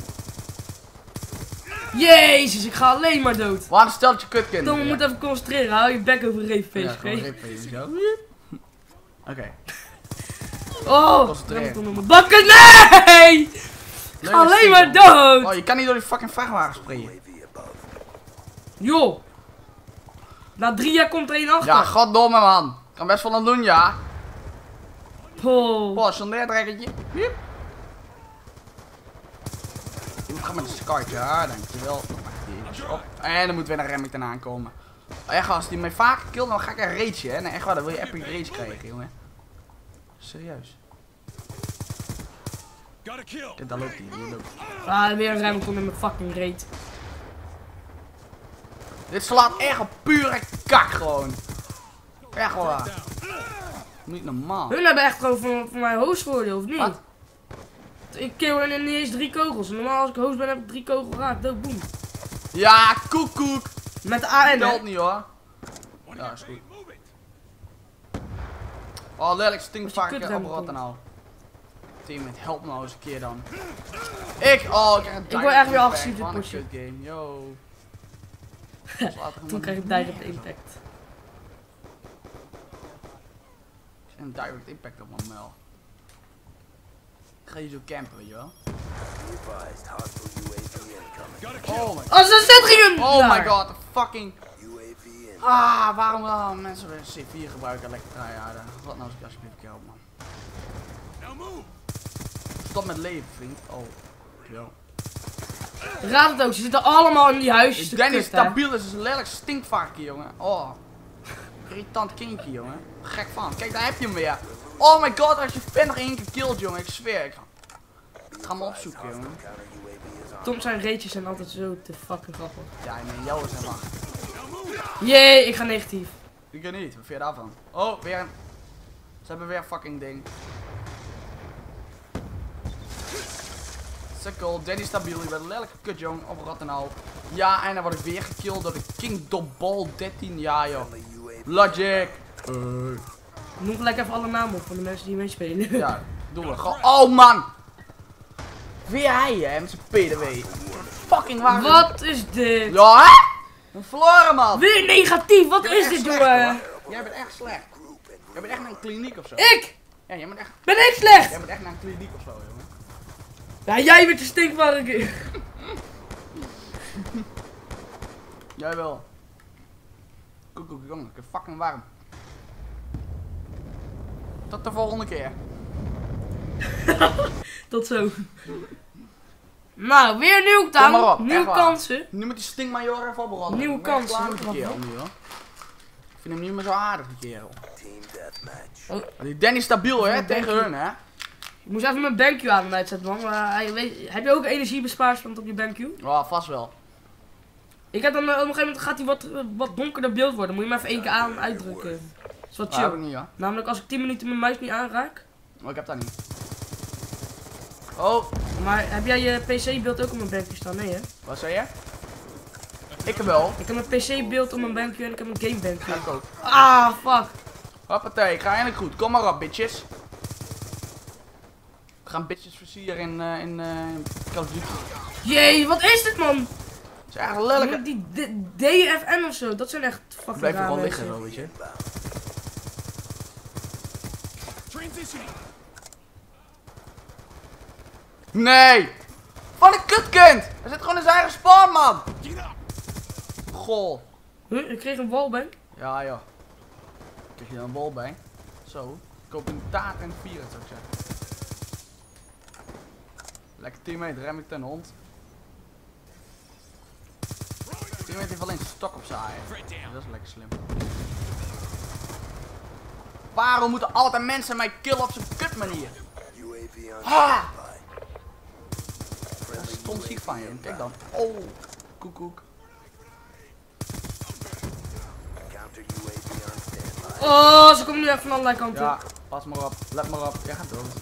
Jezus, ik ga alleen maar dood. Wat een steltje kutkinderen. Tom, we moeten even concentreren. Hou je bek over rapeface, Ja, oké? gewoon reepface, zo. Oké. Oh, Concentreer. rem Tom op mijn bakken. Nee! Ik ga alleen maar dood. Oh, je kan niet door die fucking vrachtwagen springen. Joh. Na 3 jaar komt er één achter. Ja, goddomme man. Kan best wel aan doen, ja. Oh. Boah, zo'n leerdrekkertje. Wiep. Je moet gaan met een skartje, ja, dankjewel. Dan maak ik die even op. En dan moet weer een Remington aankomen. Oh ja, gast, die mij vaker killt, dan ga ik een rage, hè. Nee, echt waar, dan wil je epic rage krijgen, jongen. Serieus. Got a kill. Kijk, daar loopt hij, hier loopt hij. Ah, weer een Remington in mijn fucking reet. Dit slaat echt op pure kak, gewoon. Echt waar. Niet normaal. Hun hebben echt gewoon voor mij hoostvoordeel, of niet? Wat? Ik kill er niet eens 3 kogels. Normaal als ik host ben heb ik 3 kogels raakt. Dood, boem. Ja, koek. Met de AN, Telt hè? niet, hoor. Ja, is goed. Move it. Oh, lelijk stinkt Als je vaak kutrem op rot komt. en al. Teammate, help me nou eens een keer dan. Ik word echt weer agressief dit Wat een potje. kut game, yo. Toen krijg ik direct impact. Een direct impact op mijn mel. Ik ga hier zo campen, weet je wel. Got a kill. Oh my, Oh, ze zet gingen! oh my god, the fucking... Ah, waarom mensen weer C4 gebruiken, lekker tryharden. Wat nou eens alsjeblieft een keer op, man. Now move. Stop met leven, vriend. Oh, yo. Raad het ook, ze zitten allemaal in die huisjes te Ik denk niet kut, hè? stabiel is, een lelijk stinkvarkje, jongen. Oh. Irritant kindje, jongen. Gek van. Kijk, daar heb je hem weer. Oh my god, als je fan nog 1 keer killt, jongen. Ik zweer. Ik ga hem opzoeken, jongen. Tom zijn reetjes zijn altijd zo te fucking grappig. Ja, nee, jou is helemaal. Jee, ik ga negatief. Ik weet niet. Wat vind je daarvan? Oh, weer een... Ze hebben weer een fucking ding. Sukkel, Danny stabiel. Je bent een lelijke kut, jongen. Op Rattenau. Ja, en dan word ik weer gekilld door de King Dobbal 13. Ja, joh. Logic. Noem gelijk even alle namen op van de mensen die meespelen. Ja, doen we. Oh, man. Weer hij, hè, met zijn PDW. Fucking waar. Wat is dit? Ja, hè? We verloren, man. Weer negatief, wat Jij bent is echt dit, slecht, jongen? hoor. Jij bent echt slecht. Jij bent echt naar een kliniek of zo. Ik? Ja, jij bent echt... Ben ik slecht? Jij bent echt naar een kliniek of zo, jongen. Ja, jij bent de stinkvarken. Jij wel. Koek, jongen, ik ben fucking warm. Tot de volgende keer. Tot zo. Nou, weer nieuw Kom maar town. op, Nieuwe echt waar. kansen. Nu moet die stinkmajor even opbranden. Nieuwe Ik ben echt kansen. klaar met die kerel nu, hoor. Ik vind hem niet meer zo aardig, die kerel. Oh, Die Danny stabiel, hè, tegen hun, hè. Ik moest even mijn BenQ aan hem uitzetten, man. Maar heb je ook energiebespaarstand op je BenQ? Oh, vast wel. Ik heb dan op een gegeven moment gaat hij wat donkerder beeld worden. Moet je hem even 1 keer aan en uitdrukken. Dat is wat Dat heb chill. ik niet, ja. Namelijk als ik 10 minuten mijn muis niet aanraak. Oh, ik heb dat niet. Oh, Maar heb jij je PC-beeld ook op mijn BenQ staan? Nee, hè? wat zei je? Ik wel. Ik heb mijn PC-beeld op mijn BenQ en ik heb mijn game BenQ. Ja, ik ook. Ah, fuck. Hoppatee, ik ga eindelijk goed. Kom maar op, bitches. We gaan bitches versieren in Call of Duty. Jee, wat is dit, man? Het is echt lelijk. Die DFN of zo, dat zijn echt fucking Blijf rare gewoon liggen mensen. zo, weet je. Transitioning. Nee! Wat een kutkind! Hij zit gewoon in zijn eigen spawn, man! Get up. Goh. Huh, ik kreeg een wallbang. Ja, joh. Krijg je er een bal bij. Zo. Ik koop een taart en vieren, zou ik zeggen. Lekker teammate, rem ik ten hond. Teammate heeft alleen stok op zijn eigen. Dat is lekker slim. Waarom moeten altijd mensen mij killen op zijn kut manier? Ah! Dat is stom ziek van je. Kijk dan. Oh, koekoek. Oh, ze komen nu echt van allerlei kanten. Ja, pas maar op. Let maar op. Jij gaat dood.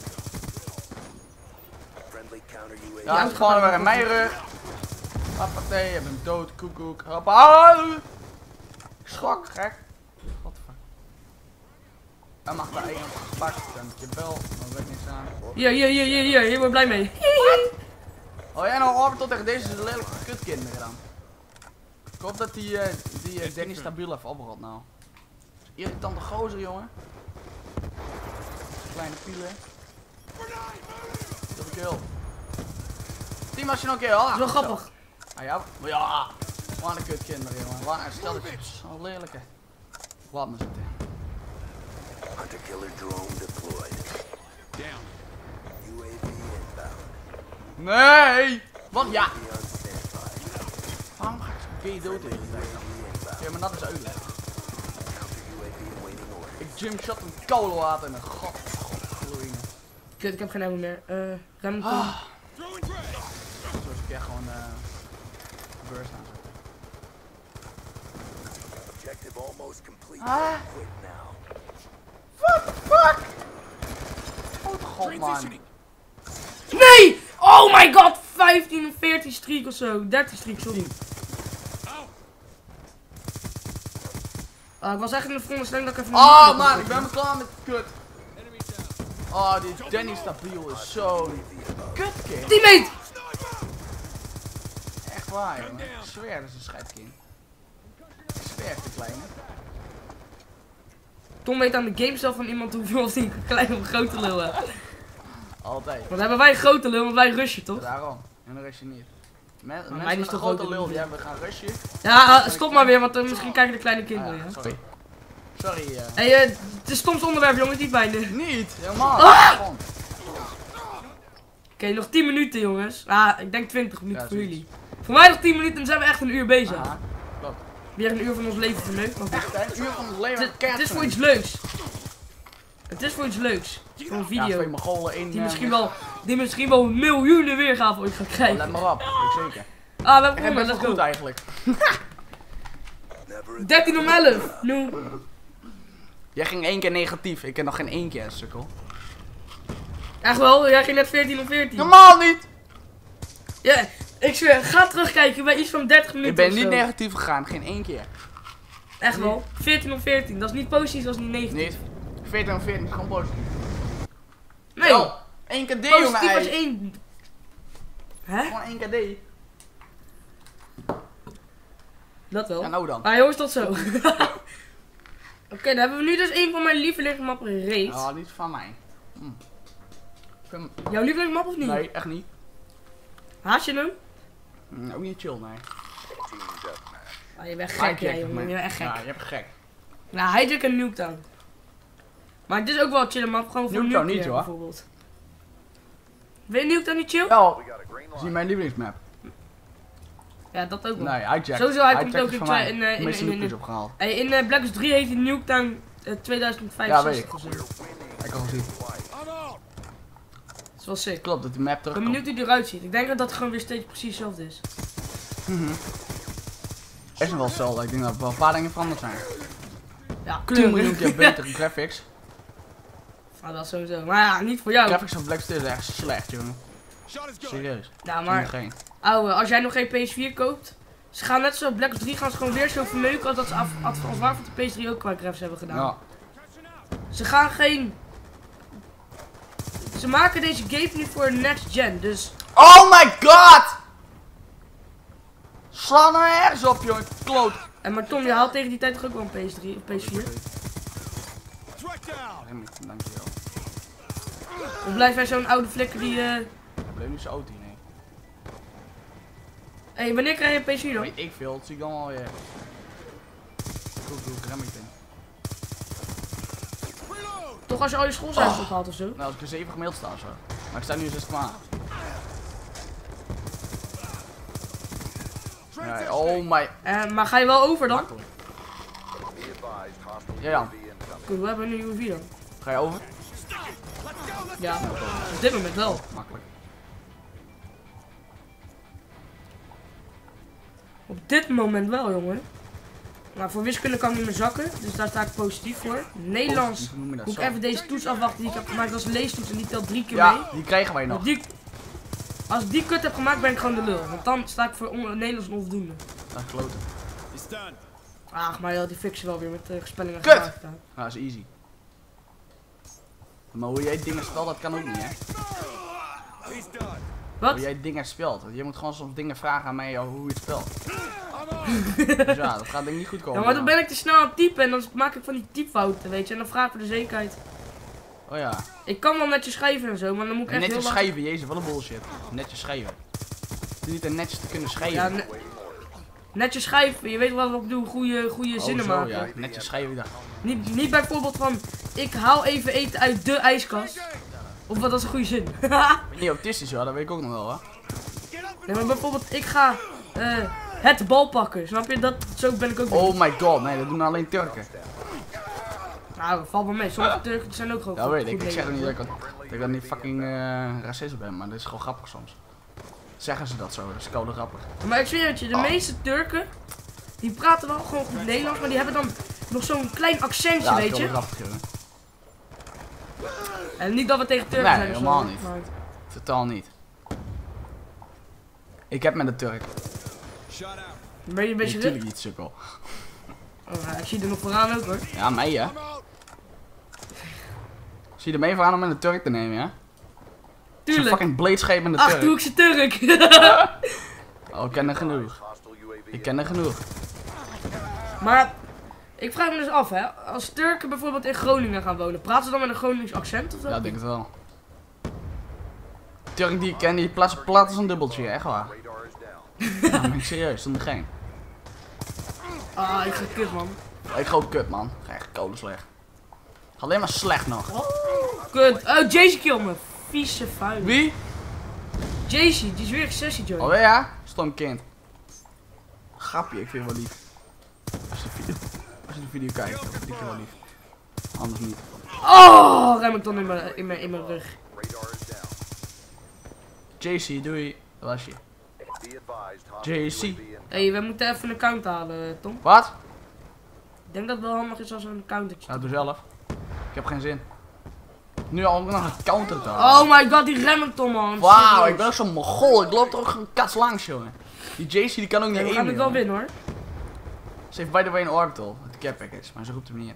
Ja, het is gewoon weer in mijn rug. Hoppatee, je bent hem dood, koekoek. Hoppa. Schrok, gek. Godver. Hij mag daar één op gepakt. En je bel, maar weet niks aan. Hier ben ik blij mee. Oh jij nou orbital tegen deze lelijke kutkinderen dan? Ik hoop dat die Danny stabiel even oprot nou. Irritante gozer, jongen. Kleine pielen. Dat ik heel. Team als je nog een keer. Dat is wel grappig. Ah ja, maar ja. Wat een kutkinderen, jongen. Wat een stel ik zo'n lelijke. Wat me zitten. Hunter killer drone deployed. Down. UAV inbound. Nee! Want ja. Be on standby. Waarom ga ik zo gay dood in de tijd? Ja, maar dat is uitleggen. Counter UAV awaiting order. Ik jumpshot een kolenwater en een godgloeien. Kut, ik heb geen ammo meer. Rem. Throwing grenade. Zo is ik echt gewoon burst aan. Objective almost complete. Ah. Quit now. What the fuck? Oh god man. Transitioning. Nee! Oh my god! 15 of 14 streak of zo. 30 streak, sorry. Out. Ik was echt in de veronderstelling dat ik even... Oh man, ik ben me klaar met kut. Oh, die Danny stabiel is zo kutkind. Teammate! Echt waar, jongen. Ik zweer, dat is een scheidkind. Ik zweer, de kleine. Tom weet aan de gamestyle van iemand hoeveel of die een kleine of een grote lul heeft. Altijd. Want hebben wij een grote lul, want wij rushen toch? Daarom. En dan rust je niet. Mensen mij met is een toch grote ook lul, een- die hebben gaan rushen. Ja, stop maar weer, want misschien kijken de kleine kinderen. Ah, Ja. sorry. Sorry, Hey, het is Toms onderwerp, jongens, niet bijna. Niet, helemaal. Ah! Gewoon. Oké, nog 10 minuten, jongens. Ah, ik denk 20 minuten Ja, voor zoiets. jullie. Voor mij nog 10 minuten en dan zijn we echt een uur bezig. Ah, klopt. Weer een uur van ons leven verneukt. Maar goed. Echt, hè? Een uur van het leven. Het is voor iets leuks. Het is voor iets leuks. Voor een Ja, twee video. Mongolen in. Die misschien wel miljoenen weergave ooit gaat krijgen. Let maar op, ik zeker. Ah, we hebben Ik heb gewonnen, best wel let's goed go. eigenlijk. Never 13 om 11. Nu. Jij ging 1 keer negatief, ik heb nog geen 1 keer een sukkel. Echt wel, jij ging net 14 om 14. Normaal niet! Ja, ik zweer, ga terugkijken bij iets van 30 minuten. Ik ben of niet zo. negatief gegaan, geen 1 keer. Echt wel. 14 om 14. Dat is niet positief, dat is niet negatief. Niet. 14 en 14 is gewoon positief. Nee. Wel, 1 KD jongen, Positief als ei. 1. Hè? Gewoon 1 KD. Dat wel. Ja, nou dan. Maar jongens, tot zo. Oké, dan hebben we nu dus een van mijn lievelingsmappen race. Ja, niet van mij. Ik vind- Jouw lievelingsmap of niet? Nee, echt niet. Haat je hem? Ook niet chill, nee. team deathmatch. Ah, je bent gek, Hijack, jij jongen. man. Je bent echt gek. Ja, je hebt gek. Nou, Hijack en Nuketown. Maar het is ook wel een chille map, gewoon voor Nuketown Nuclear niet, hoor. bijvoorbeeld. Vind je Nuketown niet chill? Wel, We got a green zie light. mijn lievelingsmap. Ja, dat ook wel. Nee, Hijack. Sowieso, hij komt Hijack ook is in van twee- mij. in, De meeste in- loopjes opgehaald. Hey, in Black Ops 3 heet hij Nuketown 2065 Ja, weet ik. of zo. Ik al gezien. I'm out. is wel sick. Klopt, dat die map Ik ben terugkomt. benieuwd hoe die eruit ziet. Ik denk dat het gewoon weer steeds precies hetzelfde is. Is nog wel hetzelfde. Ik denk dat er wel een paar dingen veranderd zijn. Ja, 10 miljoen kleuren. keer betere graphics. Nou, dat sowieso. Maar ja, niet voor jou. Graphics van Black Steel is echt slecht, jongen. Shot is good. Serieus. Ja, Maar maar geen. ouwe, als jij nog geen PS4 koopt, ze gaan net zoals Black Ops 3 gaan ze gewoon weer zo verneuken als dat ze als waarvan de PS3 ook qua graphics hebben gedaan. Ja. Ze gaan geen... Ze maken deze game niet voor next gen, dus... Oh my god! Sla nou ergens op, jongen. Kloot. En maar Tom, je haalt tegen die tijd toch ook wel een PS3 of PS4? Track down. Dankjewel. Of blijf jij zo'n oude flikker die... Ik bleef niet zo oud hier, nee. Hey, wanneer krijg je een PS4 dan? Weet ik veel, dat zie ik dan wel weer. Goed, rem ik in. Toch als je al je schoolcijfers ophaalt of zo? Nou, als ik er 7 gemaild sta of zo. Maar ik sta nu 6 klaar. Ja, oh my. Maar ga je wel over dan? Makkelijk. Be advised, hostile Ja, ja. UAV incoming. Goed, we hebben nu UV dan. Ga je over? Ja, op dit moment wel. Makkelijk. Op dit moment wel, jongen. Maar voor wiskunde kan ik niet meer zakken, dus daar sta ik positief voor. Nederlands Hoe noem je dat moet ik zo? even deze toets afwachten die ik heb gemaakt als leestoets en die telt 3 keer mee. Ja, die krijgen wij nog. Als ik die kut heb gemaakt ben ik gewoon de lul, want dan sta ik voor Nederlands onvoldoende. Dat is kloten. It's done. Ach, maar ja, die fix je wel weer met gespellingen Kut! gemaakt. Nou, dat is easy. Maar hoe jij dingen speelt, dat kan ook niet, hè? He's done. Wat? Hoe jij dingen speelt. Je moet gewoon soms dingen vragen aan mij hoe je het speelt. I'm on. Dus ja, dat gaat denk ik niet goed komen. Ja, maar dan ben ik te snel aan het typen en dan maak ik van die typfouten, weet je. En dan vraag ik voor de zekerheid. Oh ja. Ik kan wel netjes schrijven en zo, maar dan moet ik echt Netjes heel lang... schrijven, jezus, wat een bullshit. Netjes schrijven. Het is niet een netjes te kunnen schrijven. Ja, netjes schrijven, je weet wel wat ik bedoel, goede zinnen zo, maken. ja. Netjes schrijven, ja. Niet bijvoorbeeld van, ik haal even eten uit de ijskast. Of wat, dat is een goede zin. Ben je autistisch, ja, dat weet ik ook nog wel, hè. Nee, maar bijvoorbeeld, ik ga het bal pakken, snap je? Zo ben ik ook niet. Oh my god, nee, dat doen alleen Turken. Nou, valt wel mee, sommige Turken zijn ook gewoon Ja, goed- weet ik. goed Ik zeg er niet lelijk. dat ik dan niet fucking racist ben, maar dat is gewoon grappig soms. Zeggen ze dat zo, dat is koude grappig. Maar ik zweer het je, de meeste Turken, die praten wel gewoon goed Nederlands, maar die hebben dan nog zo'n klein accentje, Ja, dat is weet koude je? grappig, jongen. En niet dat we tegen Turken Nee, zijn of zo, helemaal niet. maar- Totaal niet. Ik heb met de Turk. Shot out. Ben je een beetje Natuurlijk niet, sukkel. Oh, ja, ik zie er nog vooraan ook hoor. Ja, mij hè. I'm out. Zie je er mee voor aan om met de Turk te nemen, ja? Zo'n Tuurlijk. fucking bladescheep met de Turk. Achterhoekse Turk. Oh, ik ken er genoeg. Hostile UAV Ik ken er genoeg. Maar ik vraag me dus af, hè. Als Turken bijvoorbeeld in Groningen gaan wonen, praten ze dan met een Gronings accent of zo? Ja, ik denk het wel. Turk die ik ken, die plaatsen plat als een dubbeltje, echt waar. radar is down. Ja, maar ik serieus, zonder geen. Ah, ik ga kut man. Ik ga ook kut, man. Ga echt kolen slecht. Alleen maar slecht nog. Kut. Oh, Jaycee kill me. Vieze vuil. Wie? Jaycee, die is weer sessie join. Oh ja? Stom kind. Grapje, ik vind het wel lief. Als je de video kijkt, dan vind ik het wel lief. Anders niet. Oh, rem ik dan in mijn rug. Radar is down. JC, doei. Dat was je. Be advised, hostile JC. UAV incoming. Hé, we moeten even een account halen, Tom. Wat? Ik denk dat het wel handig is als we een accountertje. Nou, doe zelf. Ik heb geen zin. Nu al nog een counter te halen. Oh my god, die Remington man. Wauw, Serieus. ik ben ook zo'n mogol. Ik loop er ook gewoon kats langs, jongen. Die JC die kan ook niet Nee, we aimen, gaan het wel jongen. winnen hoor. Ze heeft by the way een orbital. Met de care package, maar ze roept hem niet in.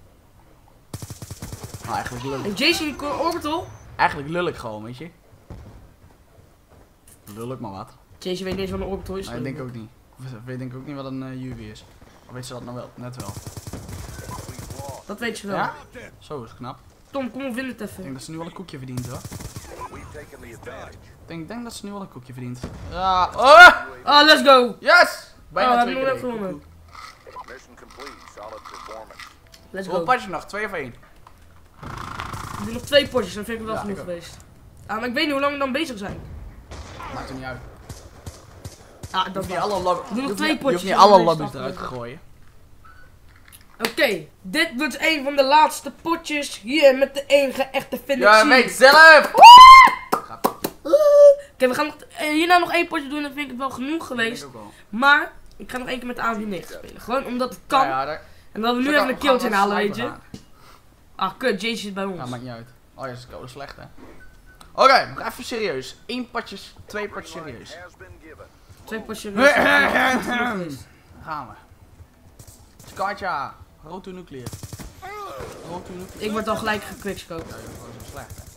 Nou, eigenlijk lul ik. En Jaycee die orbital. Eigenlijk lul ik gewoon, weet je. Lul ik maar wat. Jaycee weet niet eens wat een orbital is. Maar ik denk ook niet. Of weet denk ik ook niet wat een UV is. Of weet ze dat nou wel? Net wel. Dat weet je wel. Ja? Zo is het knap. Tom, kom op, win het Ik even. denk dat ze nu wel een koekje verdient hoor. We've taken the advantage. Ik denk dat ze nu wel een koekje verdient. Ja. Oh! Ah, let's go. Yes! Oh, Bijna we 2 hebben keer. nog even gewonnen. Mission complete. Solid performance. Let's Hoeveel go. potjes nog? 2 of 1? We doen nog 2 potjes, dan vind ik het wel Ja, genoeg ik ook. geweest. Ah, maar ik weet niet hoe lang we dan bezig zijn. Maakt er niet uit. Ah, Je dat hoeft niet is alle lobby's. Doe nog je hoeft 2 niet- Je hoeft potjes, niet dan alle is het lobby's eruit te afgelopen. gooien. Oké, dit wordt een van de laatste potjes hier met de enige echte Phoenix. Ja, weet zelf! Oké, we gaan nog, hierna nog 1 potje doen. Dan vind ik het wel genoeg geweest. ook wel. Maar ik ga nog 1 keer met de AV9 spelen. Gewoon omdat het kan. Ja, daar... En dat we nu Zo even kan- een killtje gaan we halen, weet sniper je. gaan. Ah, kut. Jace zit bij ons. Ja, maakt niet uit. Oh ja, dat is slecht hè. Oké, nog even serieus. 2 potjes serieus. Has been given. 2 potjes. Daar Gaan we. Skatja. Roto nuclear. Roto nuclear. Ik word al gelijk gequickscoped. Ja, dat is gewoon zo slecht hè.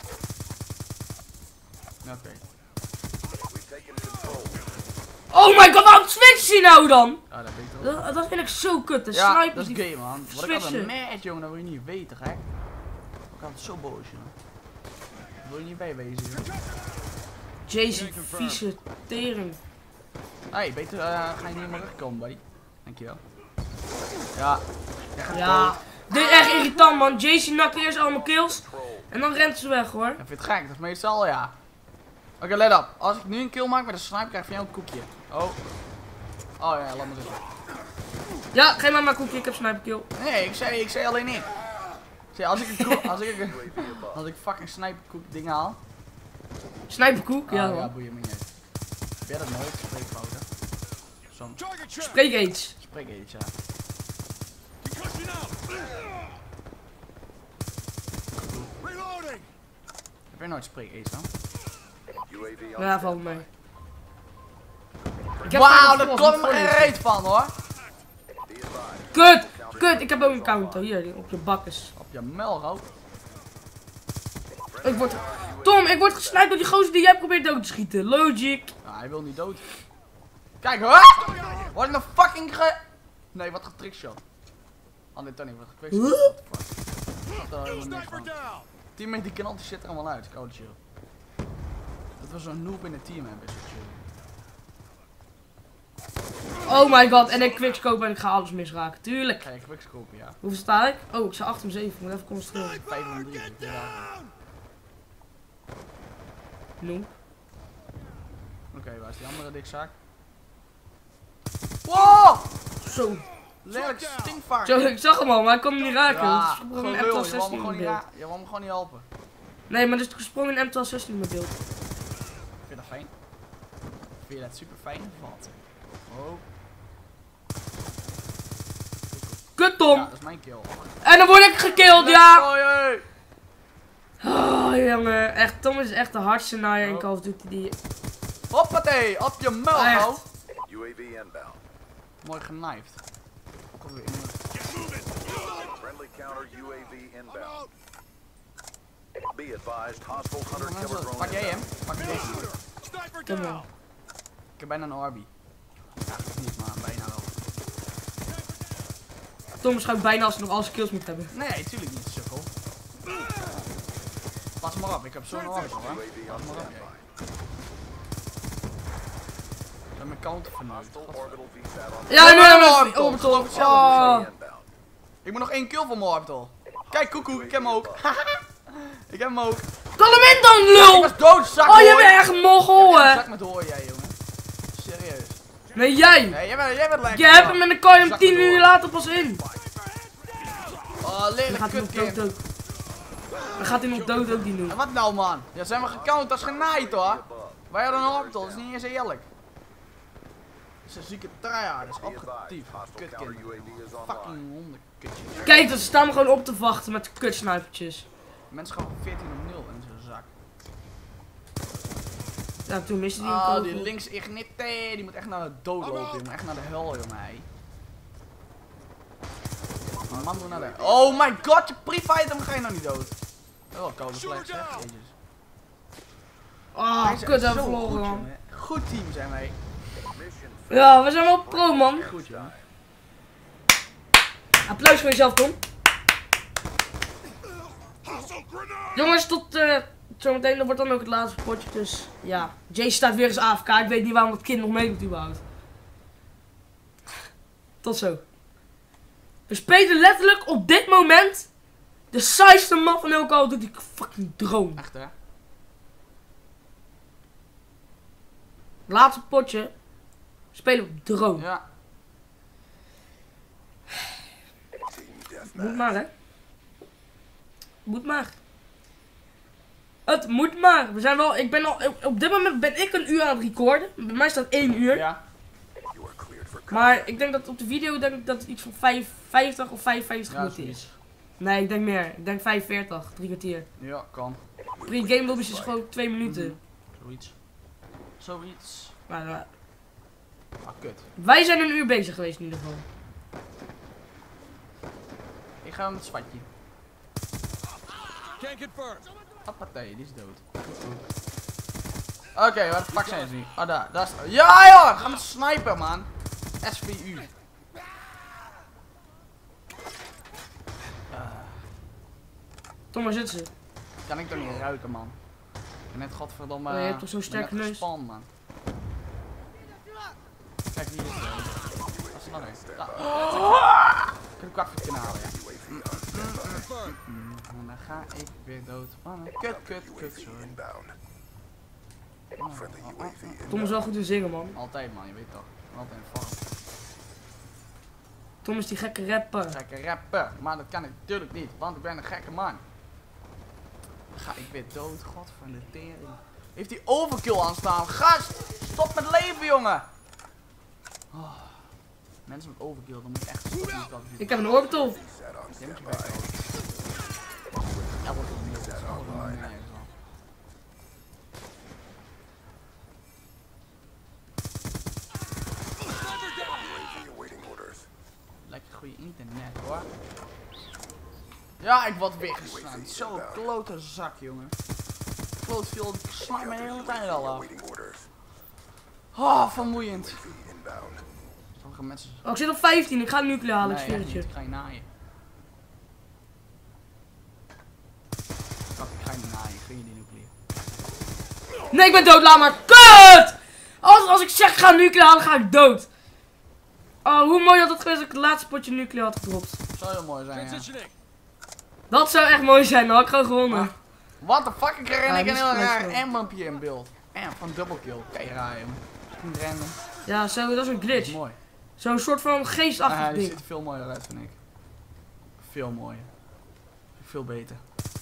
Oké. We've taken control. Oh my god, waarom switch je nou dan? Ja, dat weet ik wel. Dat vind ik zo kut. De Ja, snipers dat is die... gay man. Wat ik altijd switchen. mad jongen, dat wil je niet weten gek. Ik had het zo boos jongen. Dat wil je niet bij wezen jongen. Jace, vieze tering. Hey, beter ga je niet meer terugkomen buddy. Dankjewel. Ja. Jij gaat Ja, dood. dit is echt irritant man. Jace nakt eerst allemaal kills. En dan rent ze weg hoor. Ik vind het gek, dat is meestal ja. Oké, let op. Als ik nu een kill maak met een sniper, krijg ik van jou een koekje. Oh. Oh ja, laat me zitten. Ja, geef maar maar koekje. Ik heb sniper kill. Nee, ik zei alleen niet. Ik zei, als ik fucking sniperkoek ding haal. Sniperkoek? Ja, Ja, man. boeien me niet. Heb jij dat nooit? Spreekfouten. Zo'n Target check. Spreek eens. spreek iets, ja. Concussion out. Reloading. Heb jij nooit spreek iets dan? UAV on Ja, valt mee. Ik heb Wauw, geen daar gros, klopt niet me voor geen dit. reet van hoor. Be advised. Kut! Kut, ik heb ook een counter. Hier, op je bakkes. Op je melro. Ik word... Tom, ik word gesniped door die gozer die jij probeert dood te schieten. Logic. Nou, hij wil niet dood. Kijk hoor! Wat een fucking Nee, wat getrickshot. Oh nee, Tony, wat gequickshot. What the fuck? Dat er helemaal niks Sniper van. down. Teammate die knalt die shit er allemaal uit. Koude chill. Dat was zo'n noob in het team hebben, is chill. Oh my god, en ik quickscope en ik ga alles misraken. Tuurlijk. Ga je quickscopen, ja. Hoeveel sta ik? Oh, ik sta 8 om 7. Ik moet even concentreren. 5 en 3. Ja. Noem. Oké, waar is die andere dikzaak? Wow! Zo. Lelijk stinkvaart. Zo, ik zag hem al, maar ik kon hem niet raken. Ja, want het is gewoon een gelul, M1216 je wou me in gewoon mijn niet beeld. je wou me gewoon niet helpen. Nee, maar er is gesprongen in M1216 in mijn beeld. Vind je dat fijn? Vind je dat super fijn of wat? Oh. Kut Tom! Ja, dat is mijn kill. En dan word ik gekilld, ja! Oh, jee. Oh jongen, echt, Tom is echt de hardste naaier in Oh. Call of Duty die... Hoppatee, op je mel, Echt. gauw. UAV inbound. Mooi genijfd. Ook alweer iemand. Friendly counter UAV inbound. Be advised, hostile hunter killer drone Pak jij hem? inbound. Pak deze. Sniper Kom down. maar. Ik heb bijna een Arby. Ja, niet, maar bijna wel. Tom schuift bijna als hij nog al zijn kills moet hebben. Nee, tuurlijk niet, sukkel. Pas maar op, ik heb zo'n Arby hoor. UAV Pas on maar op, standby. jij. Ik heb mijn counter verneukt. Hostile orbital VSAT on Ja, nu maar hebben we orbital. het orbital. Geloof Oh. inbound. Ik moet nog 1 kill van mijn orbital. Kijk, koekoek, ik heb hem ook. Ik heb hem ook. Kan hem in dan, Ik lul! was dood, zak Oh, je hoor. bent echt een mogol, hè? Zak met hoor jij, jongen. Serieus. Nee, jij! Nee, jij bent lekker. Je hebt hem en dan kan je hem Zak 10 me door. uur later pas in. Oh, Dan lelijk gaat hij nog dood kutgame. ook. Dan gaat hij nog dood ook, die En doen. wat nou, man? Ja, zijn we gecount als genaaid, hoor. Wij hadden een orbital, dat is niet eens eerlijk. Dat is een zieke tryhard, dat is Be advised, objectief. hostile counter Kutkind. UAV is online. Fucking hondenkutje. Kijk, ze staan me gewoon op te wachten met kutsnipertjes. Mensen gaan van 14 op 0 in zijn zak. Ja, toen miste hij een Oh, kogel. die links ignite, die moet echt naar de dood lopen, jongen. Echt naar de hel, jongen. Hij. Die man moet naar de... Oh my god, je pre-fight hem ga je nou niet dood. Oh, koude flex, hè. Jezus. Oh, Wij zijn kut, hebben we zo verloren, goed, man. jongen. Goed team zijn wij. Mission Ja, we zijn wel pro, man. Goed, jongen. Applaus voor jezelf, Tom. Jongens, tot zometeen. Dat wordt dan ook het laatste potje. Dus ja, Jay staat weer eens AFK. Ik weet niet waarom dat kind nog meedoet überhaupt. Tot zo. We spelen letterlijk op dit moment de saaiste map van heel Call of Duty fucking droom. Echt, hè? Laatste potje. Spelen op droom. Ja. Moet maar, hè. Moet maar. Het moet maar. We zijn wel, ik ben al, op dit moment ben ik een uur aan het recorden. Bij mij staat 1 uur. Ja. You are cleared for Maar ik denk dat op de video denk ik dat het iets van 50 of 55 Ja, minuten zoiets. is. Nee, ik denk meer. Ik denk 45, 3 kwartier. Ja, kan. Pre-game lobby's is gewoon 2 minuten. Zoiets. Zoiets. Maar Ah, kut. wij zijn een uur bezig geweest in ieder geval. Ik ga met het zwatje. Can't confirm. Appatee, die is dood. Oké, waar de fuck zijn ze nu? Ah, daar. Daar is... Ja, joh! Ga met sniper, man. SVU. Tom, waar zitten ze? Kan ik toch niet ruiken, man. En net godverdomme... Oh, je hebt toch zo'n ben sterke net neus? gespannen, man. Kijk, hier is het. Dat is nog een. Ik heb een kwart voor het kanaal, ja. Confirmed. En dan ga ik weer dood. Oh, nee. Kut, sorry. inbound. Friendly UAV Tom is wel goed in zingen, man. Altijd, man, je weet toch. Altijd een vorm. Tom is die gekke rapper. Gekke rapper, maar dat kan ik natuurlijk niet, want ik ben een gekke man. Ga ik weer dood, god van de tering. Heeft die overkill aanstaan? Gast, stop met leven, jongen! Oh. Mensen met overkill, dan moet je echt stoppen met dat. Ik heb een orbital. set on Je moet je standby. weg houden. Ja, wordt het niet. Dat is allemaal nergens al. UAV awaiting orders. Lekker goede internet, hoor. Ja, ik word weggeslaan. Zo'n klote zak, jongen. Kloot veel, ik sla me de hele tijd al af. Awaiting orders. Oh, vermoeiend. UAV inbound. Sommige mensen... Oh, ik zit op 15. Ik ga een nuclear halen, ik Nee, zweer echt het je. niet. Ik ga je naaien. Ik ga je niet naaien, ik gun je die nuclear. Nee, ik ben dood, laat maar. Kut! Als ik zeg ga nuclear halen, ga ik dood. Oh, hoe mooi had het geweest als ik het laatste potje nuclear had gedropt. Zou heel mooi zijn, ja. Transitioning. Dat zou echt mooi zijn, dan had ik gewoon gewonnen. What the fuck, ik ren Ja, ik die een is heel gelijk raar zo. M-bumpje in beeld. En van double kill. Kijk raar, jongen. Een random. Ja, zo, dat is een glitch. Mooi. Zo'n soort van geestachtig Ah, die ding. ziet er veel mooier uit, vind ik. Veel mooier. Veel beter.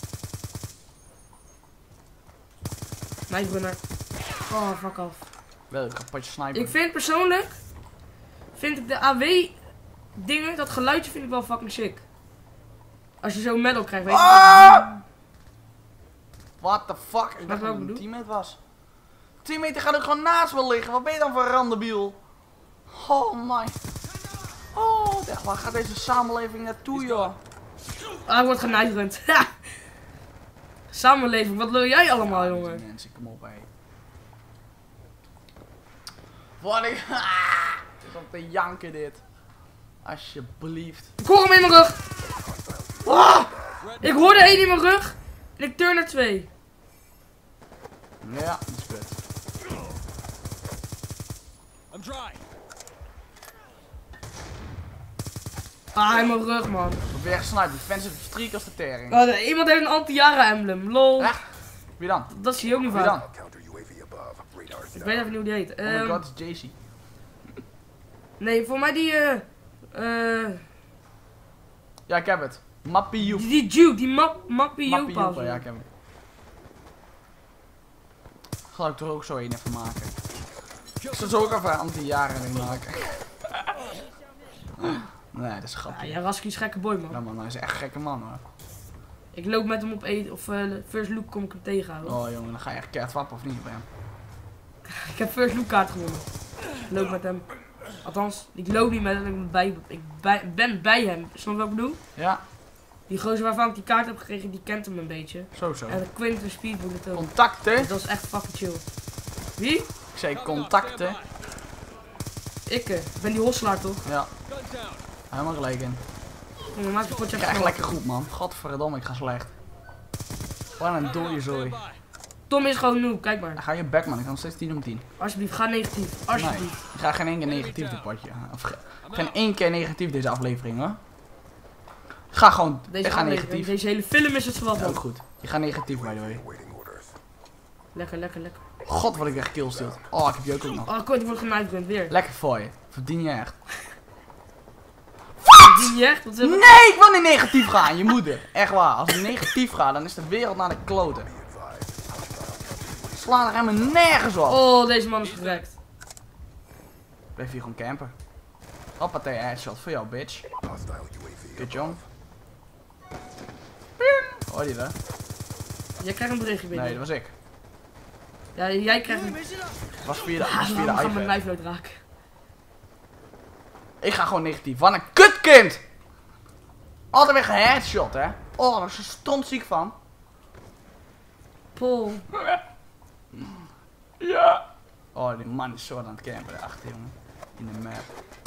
Nightbrunner. Oh, fuck af. Wel, een kapotje sniper. Ik vind persoonlijk, vind ik de AW dingen, dat geluidje vind ik wel fucking sick. Als je zo'n medal krijgt, weet je Ah! What the fuck? Ik dacht wat dat ik het een bedoel? teammate was. Teammate die gaat ook gewoon naast me liggen. Wat ben je dan voor een randebiel? Oh my. Oh, waar gaat deze samenleving naartoe, joh? Ah, ik word genijverend. Samenleving, wat wil jij allemaal, Deze jongen? mensen, kom op, hé. Wat ik... Het is om te janken, dit. Alsjeblieft. Ik hoor hem in mijn rug. Ah! Ik hoorde één in mijn rug. En ik turn naar 2. Ja, dat is kut. I'm dry. Ah, in mijn rug, man. Ik ben echt gesniped. Defensive streak als de tering. Oh, iemand heeft een anti-Yara emblem. Lol. Echt? Wie dan? Dat zie je ook niet Wie vaak. dan? Counter UAV above. Radar Ik weet even niet hoe die heet. Oh my god, het is JC. Nee, voor mij die, Ja, ik heb het. Mappie Joep. die Duke, die Mappie Mappie Joep. Joep, ja, ik heb het. Zal ik er ook zo een even maken. Ik zal zo ook even anti-jaren in maken. Nee, dat is Ja, grappig. ja, Rasky is gekke boy, man. Ja man, hij is echt een gekke man hoor. Ik loop met hem op eten, of first look kom ik hem tegenhouden. Oh jongen, dan ga je echt keihard wappen of niet bij hem. Ik heb first look kaart gewonnen. Ik loop met hem. Althans, ik loop niet met hem, ben bij hem. Snap je wat ik bedoel? Ja, Die gozer waarvan ik die kaart heb gekregen, die kent hem een beetje. zo. En de Quinten Speedbullet ook. Contacten? Dus dat is echt fucking chill. Wie? Ik zei contacten. Ik ben die hosselaar toch? Ja, Guns down. helemaal gelijk in. Kom, dan maak je potje Ik krijg lekker goed man. Godverdomme, ik ga slecht. Wat een dode zooi. Standby. Tom is gewoon noob, kijk maar. Ga je back man, ik ga nog steeds 10 om 10. Alsjeblieft, ga negatief. Nee, Alsjeblieft. ik ga geen één keer negatief dit potje. Of geen één keer negatief deze aflevering hoor. Ga gewoon, Deze ik ga aflevering, negatief. deze hele film is het wat Ja, ook ook. goed. Je gaat negatief by the way. awaiting orders. Lekker, lekker, lekker. God wat ik echt killsteelt. Oh, ik heb je ook nog. Oh, Quinten wordt genaaid weer. Lekker voor je. Verdien je echt. Die niet echt? Wat is het? Nee, ik wil niet negatief gaan. Je moeder. Echt waar. Als ik negatief ga, dan is de wereld naar de kloten. Be advised. slaan er helemaal nergens op. Oh, deze man is gewekt. Blijf hier gewoon campen. Hoppatee, headshot voor jou, bitch. Hostile UAV Kut, jong. Hoor je dat? Jij krijgt een berichtje binnen. Nee, dat was ik. Ja, jij krijgt een... Het was via de, Ah, via de dan gaan we iPad. mijn lijf raken. Ik ga gewoon negatief. Wat een kutkind! Altijd weer geheadshot, hè? Oh, daar is ze stondziek van. Pol. Ja. Oh, die man is zo aan het campen daarachter, jongen. In de map.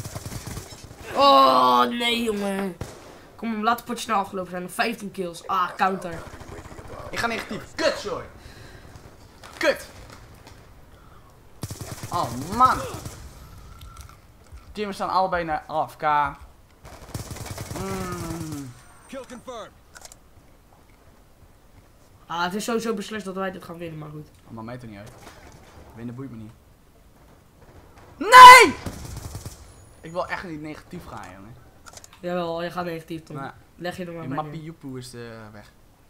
Oh, nee, jongen. Kom, laat het potje snel afgelopen zijn. Nog 15 kills. Ah, counter. Ik ga negatief. Kut, sorry. Kut. Oh, man. Teams staan allebei naar AFK. Kill confirmed. Ah, het is sowieso beslist dat wij dit gaan winnen, maar goed. Oh, maar mij toch niet uit. Winnen boeit me niet. Nee! Ik wil echt niet negatief gaan, jongen. Jawel, je gaat negatief, Tom. Nou, Leg je er maar die bij mappie neer. Joepoe is weg.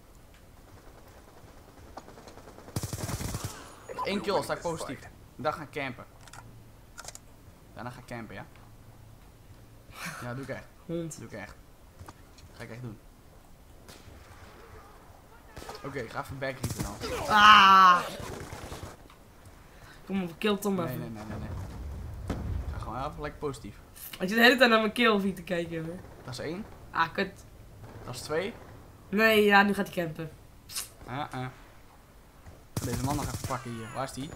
1 kill, sta ik positief. Dan ga ik campen. Daarna ga ik campen, ja? Ja, doe ik echt. Hond. Doe ik echt. Ga ik echt doen. Oké, ik ga even backriepen dan. Ah! Kom op, kill Tom Nee, even. nee, nee, nee, nee. Ik ga gewoon even lekker positief. Ik zit de hele tijd naar mijn kill te kijken, jongen. Dat is 1. Ah, kut. Dat is 2. Nee, ja, nu gaat hij campen. Ik ga deze man nog even pakken hier. Waar is die?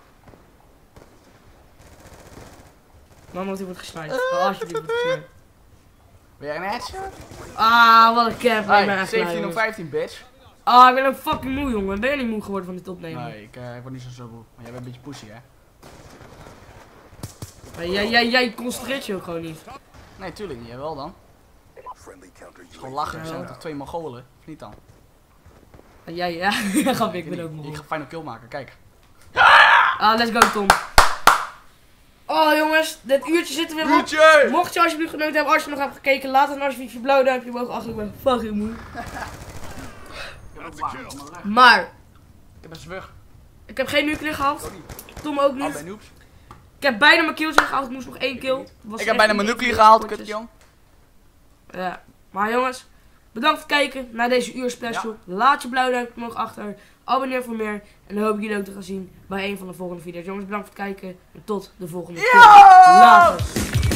Man, want hij wordt gesniped. Oh, alsjeblieft, wordt gesniped. Weer een headshot? Ah, wat een camp. Hey, Ik ben echt blij, 17 op jongens. 15, bitch. Ah, ik ben ook fucking moe, jongen. Ben je niet moe geworden van dit opnemen? Nee, ik word niet zo moe. Maar jij bent een beetje pussy, hè? Maar jij concentreert je ook gewoon niet. Nee, tuurlijk niet. Jij wel dan. Friendly counter Gewoon UAV. lachen. Ja. Er zijn toch 2 Mongolen? Of niet dan? En jij, ja. Grap, ik ben ook moe. Ik ga final kill maken, kijk. Ah, let's go, Tom. Oh, jongens. Dit uurtje zit er weer op. Uurtje! Mocht je alsjeblieft genoten hebben, als je nog hebt gekeken, laat dan alsjeblieft je blauwe duimpje omhoog achter. Ik ben fucking moe. Maar, Ik heb een zwug. ik heb geen nuclear gehaald. Tom ook Al bij niet. noobs. Ik heb bijna mijn kills ingehaald. Ik moest nog 1 kill. Was Ik heb echt bijna niet mijn nuclear veel gehaald, potjes. kut jong. Ja, maar jongens, bedankt voor het kijken naar deze uur special. Laat je blauwe duimpje omhoog achter. Abonneer voor meer. En dan hoop ik jullie ook te gaan zien bij een van de volgende video's. Jongens, bedankt voor het kijken. En tot de volgende keer. Later.